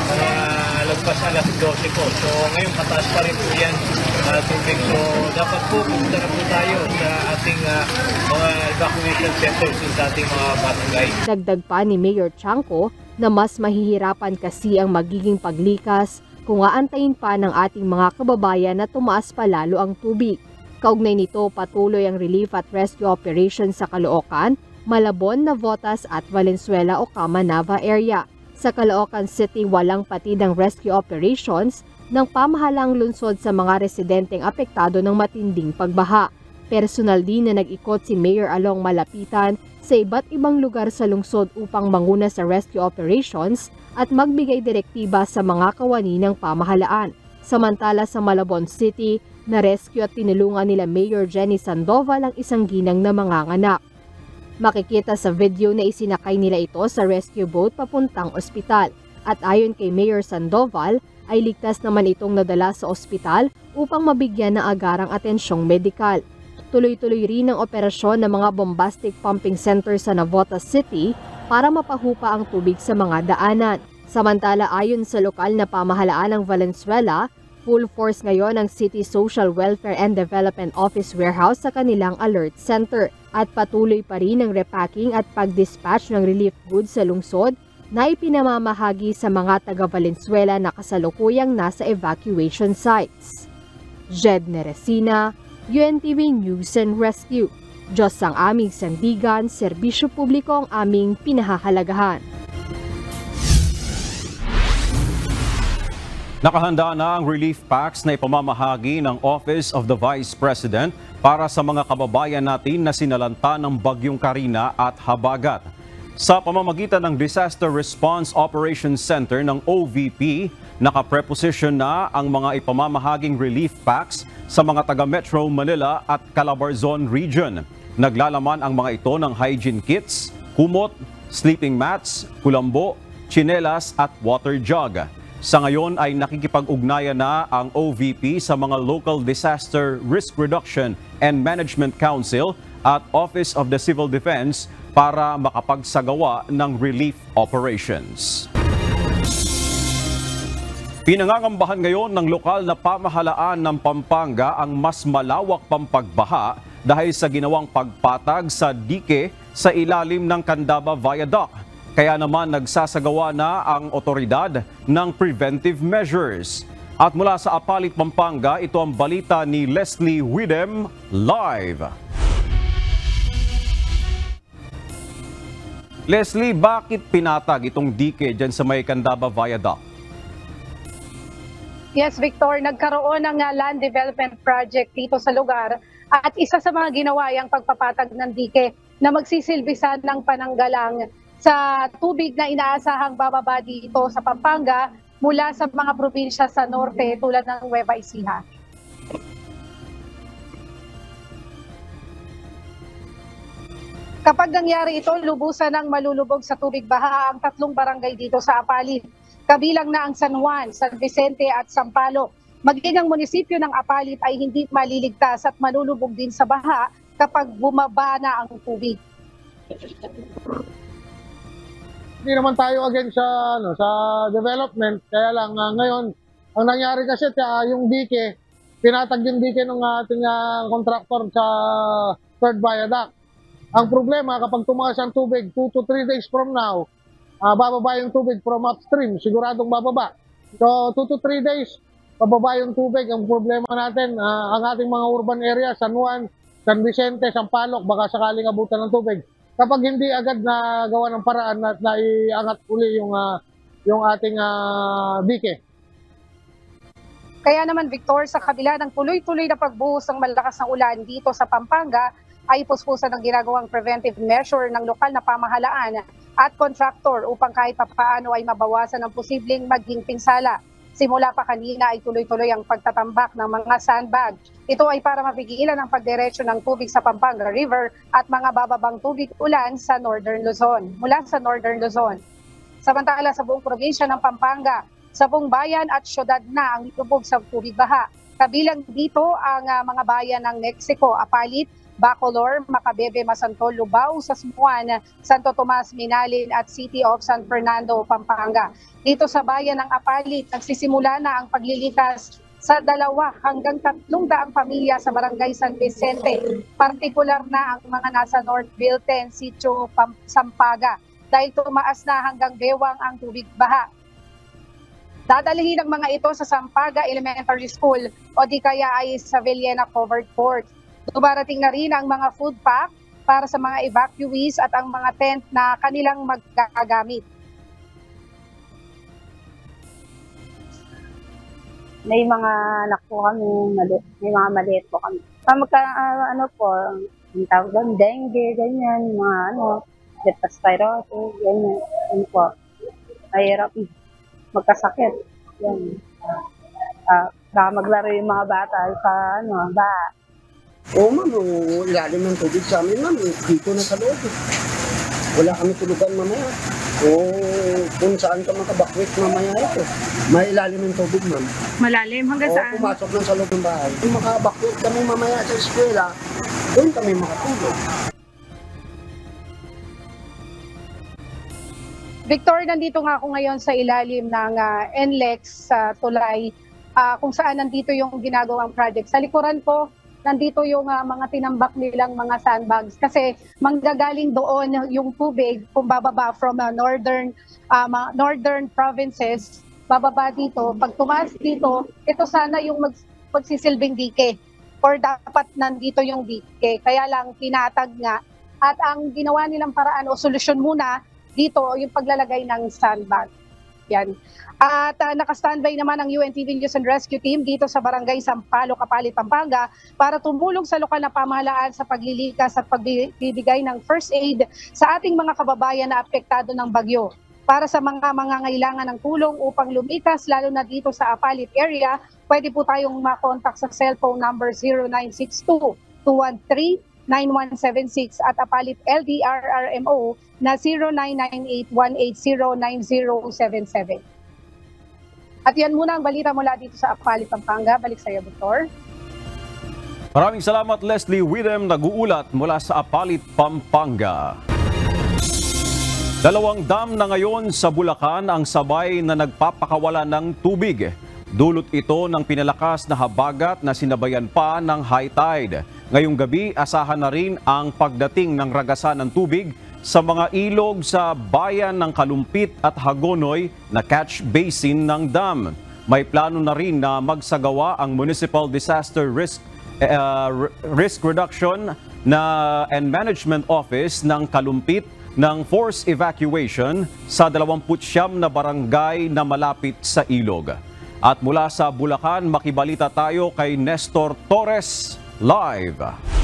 lagpas alas 12 po. So ngayon pataas pa rin po yan tubig. So dapat po pumunta na po tayo sa ating mga evacuation centers sa ating mga barangay. Dagdag pa ni Mayor Chanco na mas mahihirapan kasi ang magiging paglikas kung aantayin pa ng ating mga kababayan na tumaas pa lalo ang tubig. Kaugnay nito, patuloy ang relief at rescue operation sa Caloocan, Malabon, Navotas at Valenzuela o Camanava area. Sa Caloocan City, walang patid ang rescue operations ng pamahalang lungsod sa mga residenteng apektado ng matinding pagbaha. Personal din na nag-ikot si Mayor Along Malapitan sa iba't ibang lugar sa lungsod upang manguna sa rescue operations at magbigay direktiba sa mga kawani ng pamahalaan. Samantala sa Malabon City, na-rescue at tinulungan nila Mayor Jenny Sandoval ang isang ginang na manganganak. Makikita sa video na isinakay nila ito sa rescue boat papuntang ospital at ayon kay Mayor Sandoval ay ligtas naman itong nadala sa ospital upang mabigyan ng agarang atensyong medikal. Tuloy-tuloy rin ang operasyon ng mga bombastic pumping center sa Navotas City para mapahupa ang tubig sa mga daanan. Samantala ayon sa lokal na pamahalaan ng Valenzuela, full force ngayon ang City Social Welfare and Development Office Warehouse sa kanilang alert center at patuloy pa rin ang repacking at pag-dispatch ng relief goods sa lungsod na ipinamamahagi sa mga taga Valenzuela na kasalukuyang nasa evacuation sites. Jed Neresina, UNTV News and Rescue. Diyos ang aming sandigan, serbisyo publiko ang aming pinahahalagahan. Nakahanda na ang relief packs na ipamamahagi ng Office of the Vice President para sa mga kababayan natin na sinalanta ng Bagyong Karina at Habagat. Sa pamamagitan ng Disaster Response Operations Center ng OVP, nakapreposition na ang mga ipamamahaging relief packs sa mga taga Metro Manila at Calabarzon Region. Naglalaman ang mga ito ng hygiene kits, kumot, sleeping mats, kulambo, tsinelas at water jug. Sa ngayon ay nakikipag-ugnayan na ang OVP sa mga Local Disaster Risk Reduction and Management Council at Office of the Civil Defense para makapagsagawa ng relief operations. Pinangangambahan ngayon ng lokal na pamahalaan ng Pampanga ang mas malawak pang pagbaha dahil sa ginawang pagpatag sa dike sa ilalim ng Candaba Viaduct. Kaya naman nagsasagawa na ang otoridad ng preventive measures. At mula sa Apalit, Pampanga, ito ang balita ni Leslie Widem live. Leslie, bakit pinatag itong dike dyan sa may Candaba Viaduct? Yes, Victor, nagkaroon ng land development project dito sa lugar at isa sa mga ginawa ay ang pagpapatag ng dike na magsisilbisan ng pananggalang sa tubig na inaasahang bababa dito sa Pampanga mula sa mga probinsya sa norte tulad ng Nueva Ecija. Kapag nangyari ito, lubusan ng malulubog sa tubig baha ang 3 barangay dito sa Apalit. Kabilang na ang San Juan, San Vicente at Sampaloc. Maging ang munisipyo ng Apalit ay hindi maliligtas at malulubog din sa baha kapag bumaba na ang tubig. Hindi naman tayo against sa development, kaya lang ngayon, ang nangyari kasi yung dike, pinatag yung dike ng ating contractor sa third viaduct. Ang problema, kapag tumaas ang tubig, 2 to 3 days from now, bababa yung tubig from upstream, siguradong bababa. So, 2 to 3 days, bababa yung tubig. Ang problema natin, ang ating mga urban area, San Juan, San Vicente, Sampaloc, baka sakaling abutan ng tubig. Kapag hindi agad na gawa ng paraan at naiangat uli yung ating dike. Kaya naman, Victor, sa kabila ng tuloy-tuloy na pagbuhos ng malakas na ulan dito sa Pampanga, ay puspusan ng ginagawang preventive measure ng lokal na pamahalaan at contractor upang kahit papaano ay mabawasan ang posibleng maging pinsala. Simula pa kanina ay tuloy-tuloy ang pagtatambak ng mga sandbag. Ito ay para mapigilan ang pagdiretso ng tubig sa Pampanga River at mga bababang tubig ulan sa Northern Luzon, mula sa Northern Luzon. Samantala sa buong probinsya ng Pampanga, sa buong bayan at syudad na ang lubog sa tubig baha. Kabilang dito ang mga bayan ng Mexico, Apalit, Bacolor, Macabebe, Masantol, Lubao, Sasmuan, Santo Tomas, Minalin at City of San Fernando, Pampanga. Dito sa bayan ng Apalit, nagsisimula na ang paglilikas sa 2 hanggang 300 pamilya sa Barangay San Vicente. Partikular na ang mga nasa Northville 10, Sitio, Sampaga, dahil tumaas na hanggang bewang ang tubig baha. Dadalhin ang mga ito sa Sampaga Elementary School o di kaya ay sa Villena Covered Court. Dumarating na rin ang mga food pack para sa mga evacuees at ang mga tent na kanilang magagamit. May mga anak po kami, may mga maliit po kami. Yung tawag doon, dengue, ganyan, mga leptospirosis, ganyan. Yun po. Mahirap magkasakit. Yan. Baka maglaro yung mga bata sa baha. Oo ma'am, ilalim ng tubig sa amin ma'am, dito na sa loob. Wala kami tulugan mamaya. O kung saan ka makabakwit mamaya ito. May ilalim ng tubig ma'am. Malalim hanggang saan? Pumasok lang sa loob ng bahay. Kung makabakwit kami mamaya sa eskwela, doon kami makatulog. Victor, nandito nga ako ngayon sa ilalim ng NLEX sa Tulay, kung saan nandito yung ginagawang project. Sa likuran ko, nandito yung mga tinambak nilang mga sandbags kasi manggagaling doon yung tubig kung bababa from northern provinces, bababa dito. Pag tumaas dito, ito sana yung magsisilbing dike or dapat nandito yung dike. Kaya lang pinatag nga at ang ginawa nilang paraan o solusyon muna dito yung paglalagay ng sandbag. Yan. At naka-standby naman ang UNTV News and Rescue Team dito sa Barangay Sampaloc, Apalit, Pampanga para tumulong sa lokal na pamahalaan sa paglilikas at pagbibigay ng first aid sa ating mga kababayan na apektado ng bagyo. Para sa mga mangangailangan ng tulong upang lumikas, lalo na dito sa Apalit area, pwede po tayong makontak sa cellphone number 0962-213-9176 at Apalit LDRRMO na 0998-180-9077. At yan muna ang balita mula dito sa Apalit, Pampanga. Balik sa iyo, Victor. Maraming salamat, Leslie Widem, nag-uulat mula sa Apalit, Pampanga. 2 dam na ngayon sa Bulacan ang sabay na nagpapakawala ng tubig. Dulot ito ng pinalakas na habagat na sinabayan pa ng high tide. Ngayong gabi, asahan na rin ang pagdating ng ragasan ng tubig sa mga ilog sa bayan ng Kalumpit at Hagonoy na catch basin ng dam. May plano na rin na magsagawa ang Municipal Disaster Risk Reduction and Management Office ng Kalumpit ng force evacuation sa 29 na barangay na malapit sa ilog. At mula sa Bulacan, makibalita tayo kay Nestor Torres live.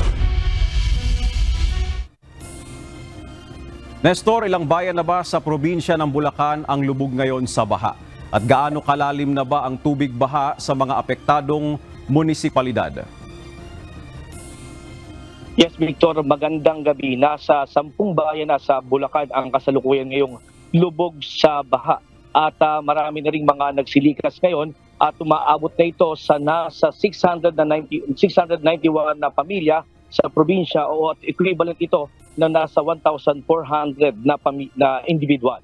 Nestor, ilang bayan na ba sa probinsya ng Bulacan ang lubog ngayon sa baha? At gaano kalalim na ba ang tubig baha sa mga apektadong munisipalidad? Yes, Victor, magandang gabi. Nasa 10 bayan na sa Bulacan ang kasalukuyan ngayong lubog sa baha. At marami na ring mga nagsilikas ngayon at umaabot na ito sa nasa 691 na pamilya sa probinsya o at equivalent ito na nasa 1,400 na individual.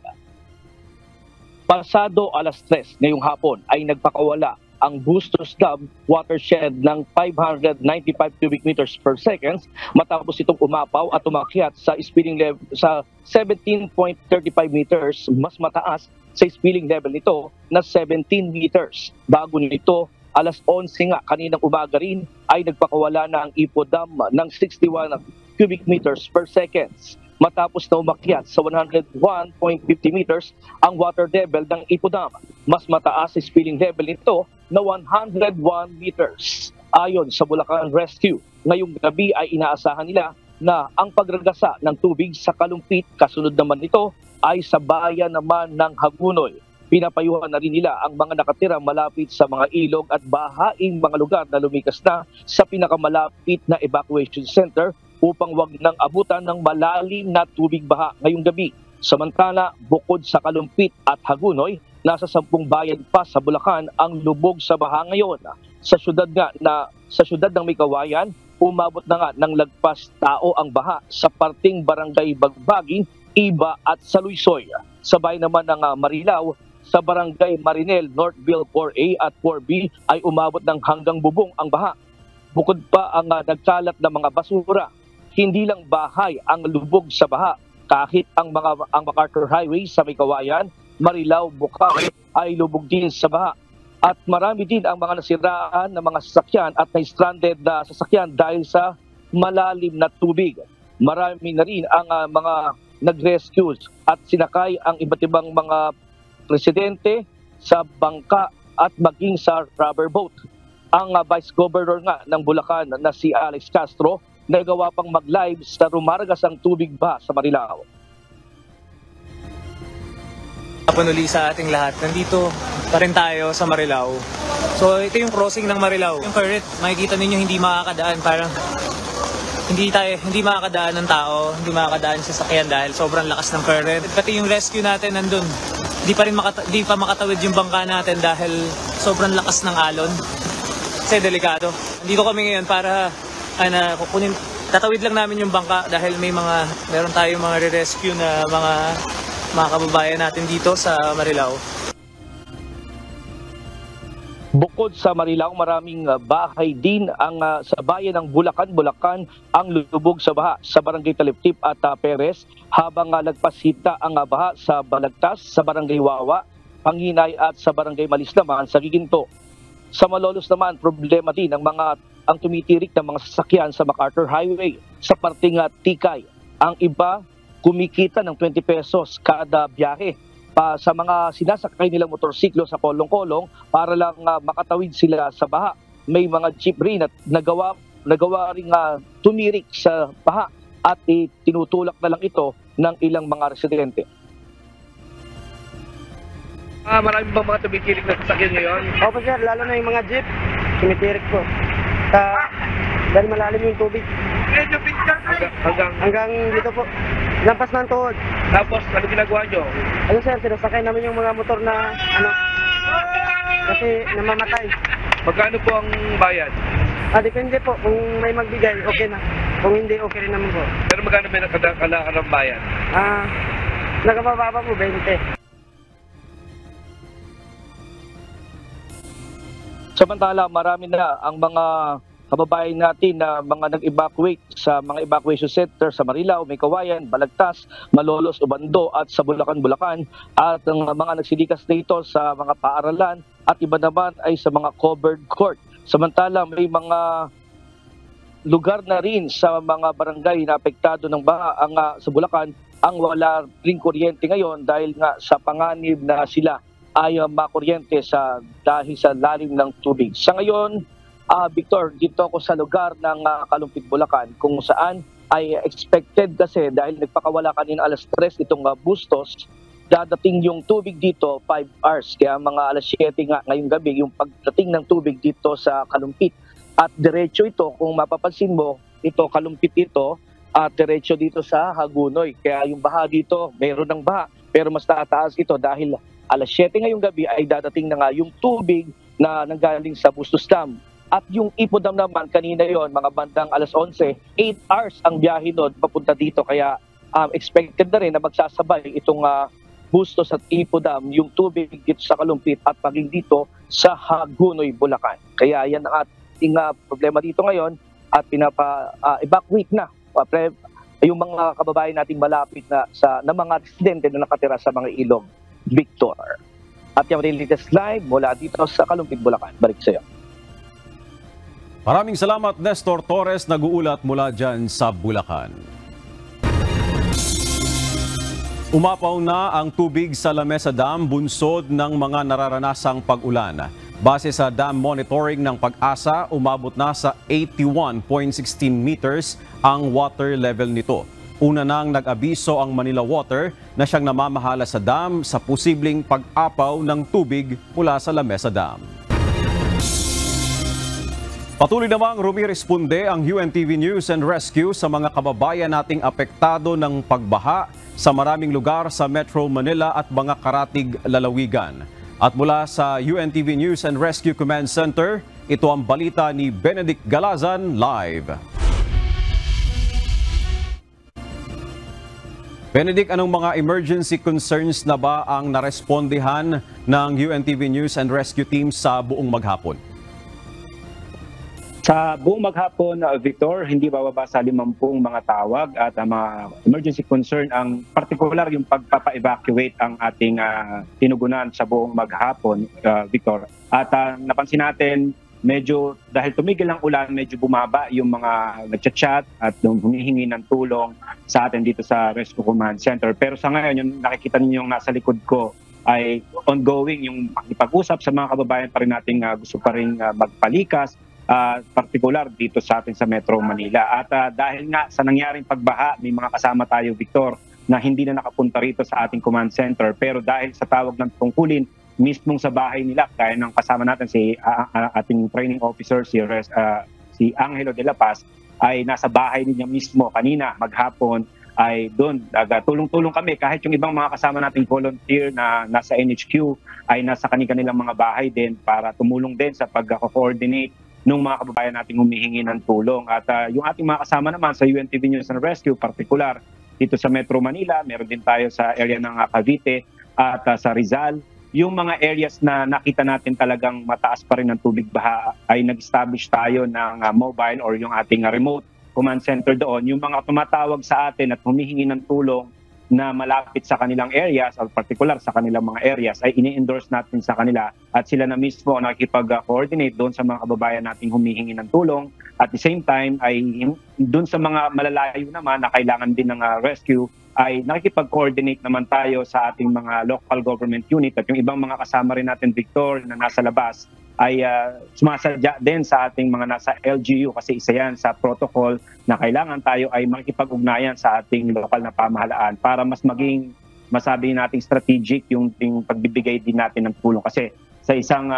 Pasado alas 3 ngayong hapon ay nagpakawala ang Bustos Dam watershed ng 595 cubic meters per second matapos itong umapaw at umakyat sa spilling level sa 17.35 meters, mas mataas sa spilling level nito na 17 meters. Bago nito, alas 11 nga kaninang umaga rin ay nagpakawala na ang Ipo Dam ng 61 cubic meters per second. Matapos na umakyat sa 101.50 meters ang water level ng Ipo Dam. Mas mataas sa spilling level nito na 101 meters. Ayon sa Bulacan Rescue, ngayong gabi ay inaasahan nila na ang pagragasa ng tubig sa Kalumpit, kasunod naman nito ay sa bayan naman ng Hagunoy. Pinapayuhan na rin nila ang mga nakatira malapit sa mga ilog at bahaing mga lugar na lumikas na sa pinakamalapit na evacuation center upang wag nang abutan ng malalim na tubig baha ngayong gabi. Samantala, bukod sa Kalumpit at Hagunoy, nasa 10 bayan pa sa Bulacan ang lubog sa baha ngayon. Sa syudad ng Mikawayan, umabot na nga ng lagpas tao ang baha sa parting barangay Bagbaging, Iba at Saluisoy. Sa bayan naman ng Marilao, sa barangay Marinel, Northville 4A at 4B ay umabot ng hanggang bubong ang baha. Bukod pa ang nagkalat na mga basura, hindi lang bahay ang lubog sa baha, kahit ang MacArthur Highway sa Mikawayan, Marilao, Bukawi ay lubog din sa baha. At marami din ang mga nasiraan ng mga sasakyan at na-stranded na sasakyan dahil sa malalim na tubig. Marami na rin ang mga nag-rescue at sinakay ang iba't ibang mga presidente sa bangka at maging sa rubber boat. Ang Vice Governor nga ng Bulacan na si Alex Castro nagawa pang mag-live sa rumaragas ang tubig ba sa Marilao. Panuli sa ating lahat. Nandito pa rin tayo sa Marilao. So ito yung crossing ng Marilao. Yung current, makikita ninyo hindi makakadaan, parang hindi makakadaan ng tao, hindi makakadaan sa sasakyan dahil sobrang lakas ng current. Pati yung rescue natin nandun, di pa makatawid yung bangka natin dahil sobrang lakas ng alon. Kasi delikado. Nandito kami ngayon para tatawid lang namin yung bangka dahil meron tayong mga re-rescue na mga kababayan natin dito sa Marilao. Bukod sa Marilao, maraming bahay din ang sa bayan ng Bulacan ang lubog sa baha sa barangay Taliptip at Perez, habang nagpasita ang baha sa Balagtas, sa barangay Wawa, Panginay at sa barangay Malis naman sa Giginto. Sa Malolos naman, problema din ang tumitirik ng mga sasakyan sa MacArthur Highway sa parting Tikay. Ang iba kumikita ng 20 pesos kada biyahe sa mga sinasakay nilang motorsiklo sa kolong-kolong para lang makatawid sila sa baha. May mga jeep rin at nagawa ring tumirik sa baha at tinutulak na lang ito ng ilang mga residente. Marami bang mga tumitirik na sasakyan ngayon? Opo sir, lalo na yung mga jeep, tumitirik po. Dahil malalim yung tubig. Hanggang dito po. Lampas ng tuhod. Tapos, ano ginagawa nyo? Ano sir, sinasakay namin yung mga motor na kasi namamatay. Magkano po ang bayad? Depende po. Kung may magbigay, okay na. Kung hindi, okay rin naman po. Pero magkano may nakadaan ng bayad? Nakababa po, 20. Samantala, marami na ang mga kababayan natin na mga nag-evacuate sa mga evacuation center sa Marilao, Mikawayan, Balagtas, Malolos, Ubando at sa Bulacan at ang mga nagsilikas dito sa mga paaralan at iba naman ay sa mga covered court. Samantala, may mga lugar na rin sa mga barangay na apektado ng baha sa Bulacan ang wala ring kuryente ngayon dahil nga sa panganib na sila ay makuryente dahil sa lalim ng tubig. Sa ngayon, Victor, dito ako sa lugar ng Kalumpit, Bulacan, kung saan ay expected kasi dahil nagpakawala kanina alas 3 itong Bustos, dadating yung tubig dito 5 hours. Kaya mga alas 7 nga ngayong gabi yung pagdating ng tubig dito sa Kalumpit. At diretso ito, kung mapapansin mo, ito Kalumpit ito, at diretso dito sa Hagunoy. Kaya yung baha dito, mayroon ng baha, pero mas tataas ito dahil alas 7 ngayong gabi ay dadating na nga yung tubig na nanggaling sa Bustos Dam. At yung Ipo Dam naman, kanina yon mga bandang alas 11, 8 hours ang biyahe doon papunta dito. Kaya expected na rin na magsasabay itong Bustos at Ipo Dam, yung tubig dito sa Kalumpit at maging dito sa Hagunoy, Bulacan. Kaya yan ang ating problema dito ngayon at pinapa-evacuate na yung mga kababayan nating malapit na mga residente na nakatira sa mga ilog, Victor. At yung latest live mula dito sa Kalumpit, Bulacan. Balik sa iyo. Maraming salamat, Nestor Torres, nag-uulat mula dyan sa Bulacan. Umapaw na ang tubig sa Lamesa Dam bunsod ng mga nararanasang pag-ulan. Base sa dam monitoring ng Pag-asa, umabot na sa 81.16 meters ang water level nito. Una nang nag-abiso ang Manila Water na siyang namamahala sa dam sa posibleng pag-apaw ng tubig mula sa Lamesa Dam. Patuloy namang rumiresponde ang UNTV News and Rescue sa mga kababayan nating apektado ng pagbaha sa maraming lugar sa Metro Manila at mga karatig lalawigan. At mula sa UNTV News and Rescue Command Center, ito ang balita ni Benedict Galazan live. Benedict, anong mga emergency concerns na ba ang narespondihan ng UNTV News and Rescue team sa buong maghapon? Sa buong maghapon, Victor, hindi bababa sa 50 mga tawag at mga emergency concern. Ang particular yung pagpapa-evacuate ang ating tinugunan sa buong maghapon, Victor. At napansin natin, medyo dahil tumigil ang ulan, medyo bumaba yung mga nagchat-chat at humihingi ng tulong sa atin dito sa Rescue Command Center. Pero sa ngayon, yung nakikita ninyo nasa likod ko ay ongoing yung pakipag-usap sa mga kababayan pa rin nating gusto pa rin magpalikas. Particular dito sa atin sa Metro Manila. At dahil nga sa nangyaring pagbaha, may mga kasama tayo, Victor, na hindi na nakapunta rito sa ating command center. Pero dahil sa tawag ng tungkulin, mismong sa bahay nila, kaya ng kasama natin si ating training officer, si Angelo de la Paz, ay nasa bahay niya mismo kanina, maghapon, ay doon. Tulong-tulong kami kahit yung ibang mga kasama nating volunteer na nasa NHQ ay nasa kanilang mga bahay din para tumulong din sa pag-coordinate ng mga kababayan nating humihingi ng tulong. At yung ating mga kasama naman sa UNTV News and Rescue, particular dito sa Metro Manila, meron din tayo sa area ng Cavite at sa Rizal. Yung mga areas na nakita natin talagang mataas pa rin ang tubig baha, ay nag-establish tayo ng mobile or yung ating remote command center doon. Yung mga tumatawag sa atin at humihingi ng tulong na malapit sa kanilang areas, or particular sa kanilang mga areas, ay ini-endorse natin sa kanila at sila na mismo nakikipag-coordinate doon sa mga kababayan nating humihingi ng tulong. At the same time, ay doon sa mga malalayo naman na kailangan din ng rescue, ay nakikipag-coordinate naman tayo sa ating mga local government unit at yung ibang mga kasama rin natin, Victor, na nasa labas, ay sumasadya din sa ating mga nasa LGU kasi isa yan sa protocol na kailangan tayo ay makikipag-ugnayan sa ating lokal na pamahalaan para mas maging masabi nating strategic yung pagbibigay din natin ng tulong. Kasi sa isang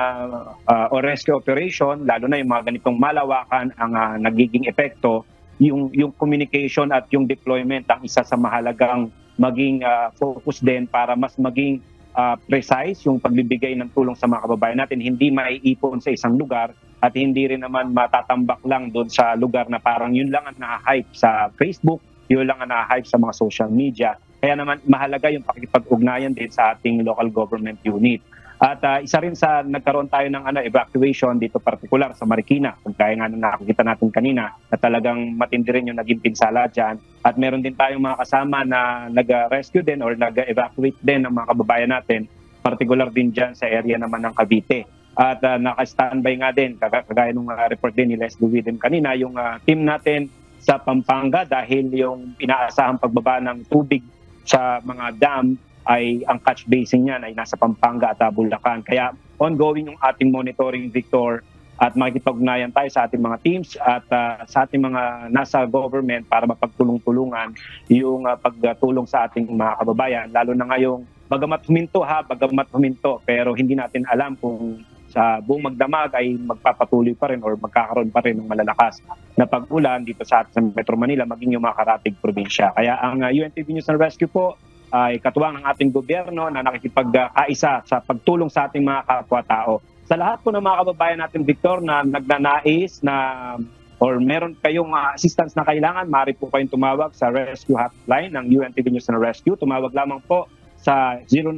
rescue operation, lalo na yung mga ganitong malawakan ang nagiging epekto, yung communication at yung deployment ang isa sa mahalagang maging focus din para mas maging precise yung pagbibigay ng tulong sa mga kababayan natin, hindi maiipon sa isang lugar at hindi rin naman matatambak lang doon sa lugar na parang yun lang ang na-hype sa Facebook, yun lang ang na-hype sa mga social media. Kaya naman mahalaga yung pakikipag-ugnayan din sa ating local government unit. At isa rin sa nagkaroon tayo ng evacuation dito particular sa Marikina, kung kaya nga nakikita natin kanina na talagang matindi rin yung naging pinsala dyan. At meron din tayong mga kasama na nag-rescue din or nag-evacuate din ng mga kababayan natin, particular din dyan sa area naman ng Cavite. At naka-standby nga din, kagaya nung report din ni Leslie Widen kanina, yung team natin sa Pampanga dahil yung inaasahang pagbaba ng tubig sa mga dam ay ang catch basin niyan ay nasa Pampanga at Bulacan. Kaya ongoing yung ating monitoring, Victor, at makikipag-ugnayan tayo sa ating mga teams at sa ating mga nasa government para mapagtulong-tulungan yung pagtulong sa ating mga kababayan. Lalo na ngayong bagamat huminto, pero hindi natin alam kung sa buong magdamag ay magpapatuloy pa rin or magkakaroon pa rin ng malalakas na pag-ulan dito sa Metro Manila, maging yung mga karatig probinsya. Kaya ang UNTV News and Rescue po ay katuwang ng ating gobyerno na nakikipagkaisa sa pagtulong sa ating mga kapwa-tao. Sa lahat po ng mga kababayan natin, Victor, na nagnanais na or meron kayong assistance na kailangan, maaari po kayong tumawag sa rescue hotline ng UNTV News and Rescue. Tumawag lamang po sa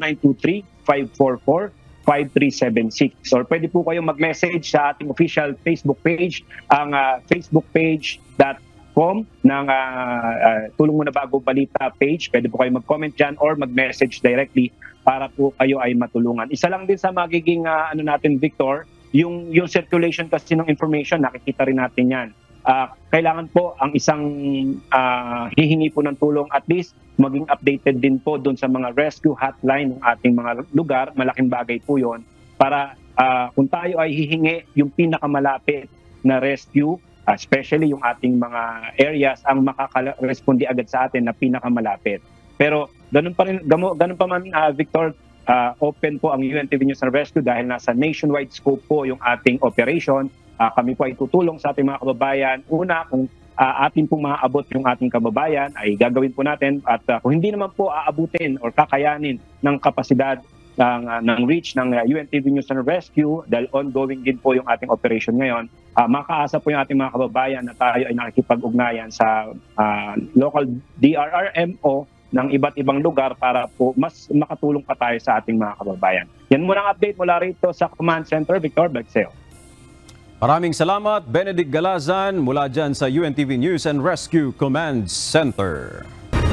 0923-544-5376. Or pwede po kayong mag-message sa ating official Facebook page, ang facebookpage.com ng Tulong Muna Bago Balita page. Pwede po kayo mag-comment dyan or mag-message directly para po kayo ay matulungan. Isa lang din sa magiging natin, Victor, yung circulation kasi ng information, nakikita rin natin yan. Kailangan po ang isang hihingi po ng tulong, at least maging updated din po doon sa mga rescue hotline ng ating mga lugar. Malaking bagay po yon para kung tayo ay hihingi yung pinakamalapit na rescue, especially yung ating mga areas, ang makaka-responde agad sa atin na pinakamalapit. Pero ganun pa man, Victor, open po ang UNTV News and Rescue dahil nasa nationwide scope po yung ating operation. Kami po ay tutulong sa ating mga kababayan. Una, kung atin pong maaabot yung ating kababayan, ay gagawin po natin. At kung hindi naman po aabutin or kakayanin ng kapasidad ng reach ng UNTV News and Rescue, dahil ongoing din po yung ating operation ngayon, makaasa po yung ating mga kababayan na tayo ay nakikipag-ugnayan sa local DRRMO ng iba't ibang lugar para po mas makatulong pa tayo sa ating mga kababayan. Yan muna ang update mula rito sa Command Center. Victor, back sa'yo. Maraming salamat, Benedict Galazan, mula dyan sa UNTV News and Rescue Command Center.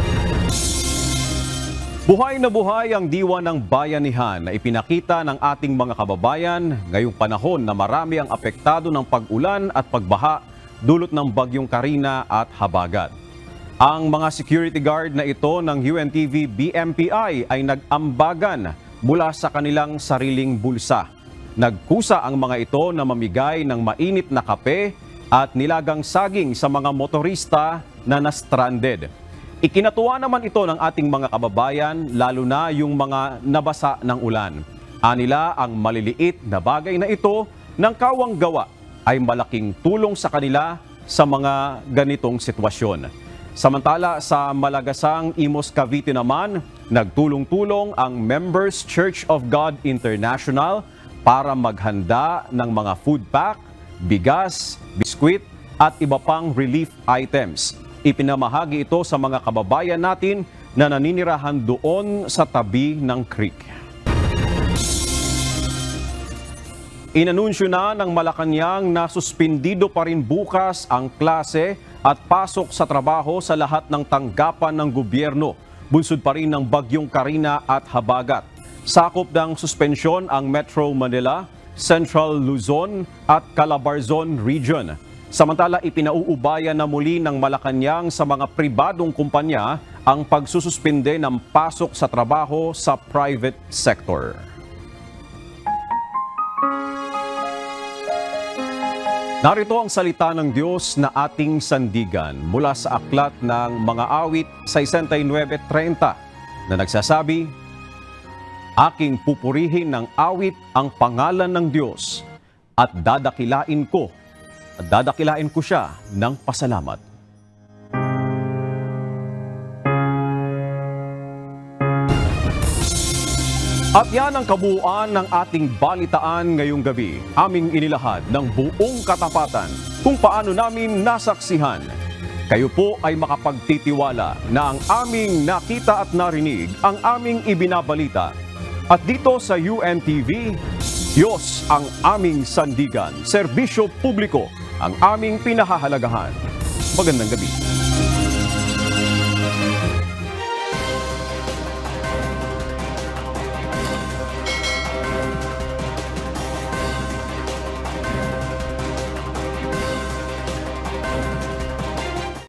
Buhay na buhay ang diwa ng bayanihan na ipinakita ng ating mga kababayan ngayong panahon na marami ang apektado ng pag-ulan at pagbaha dulot ng bagyong Karina at Habagat. Ang mga security guard na ito ng UNTV BMPI ay nag-ambagan mula sa kanilang sariling bulsa. Nagkusa ang mga ito na mamigay ng mainit na kape at nilagang saging sa mga motorista na na-stranded. Ikinatuwa naman ito ng ating mga kababayan, lalo na yung mga nabasa ng ulan. Anila ang maliliit na bagay na ito ng kawang gawa ay malaking tulong sa kanila sa mga ganitong sitwasyon. Samantala sa Malagasang, Imos, Cavite naman, nagtulong-tulong ang Members Church of God International para maghanda ng mga food pack, bigas, biskwit at iba pang relief items. Ipinamahagi ito sa mga kababayan natin na naninirahan doon sa tabi ng creek. Inanunsyo na ng Malacanang na suspindido pa rin bukas ang klase at pasok sa trabaho sa lahat ng tanggapan ng gobyerno. Bunsod pa rin ng bagyong Karina at Habagat. Sakop ng suspensyon ang Metro Manila, Central Luzon at Calabarzon Region. Samantala, ipinauubayan na muli ng Malacanang sa mga pribadong kumpanya ang pagsususpinde ng pasok sa trabaho sa private sector. Narito ang salita ng Diyos na ating sandigan mula sa aklat ng mga awit 69:30 na nagsasabi, "Aking pupurihin ng awit ang pangalan ng Diyos at dadakilain ko siya ng pasalamat." At yan ang kabuuan ng ating balitaan ngayong gabi. Aming inilahad ng buong katapatan kung paano namin nasaksihan. Kayo po ay makapagtitiwala na ang aming nakita at narinig ang aming ibinabalita. At dito sa UNTV, Diyos ang aming sandigan, serbisyo publiko ang aming pinahahalagahan. Magandang gabi.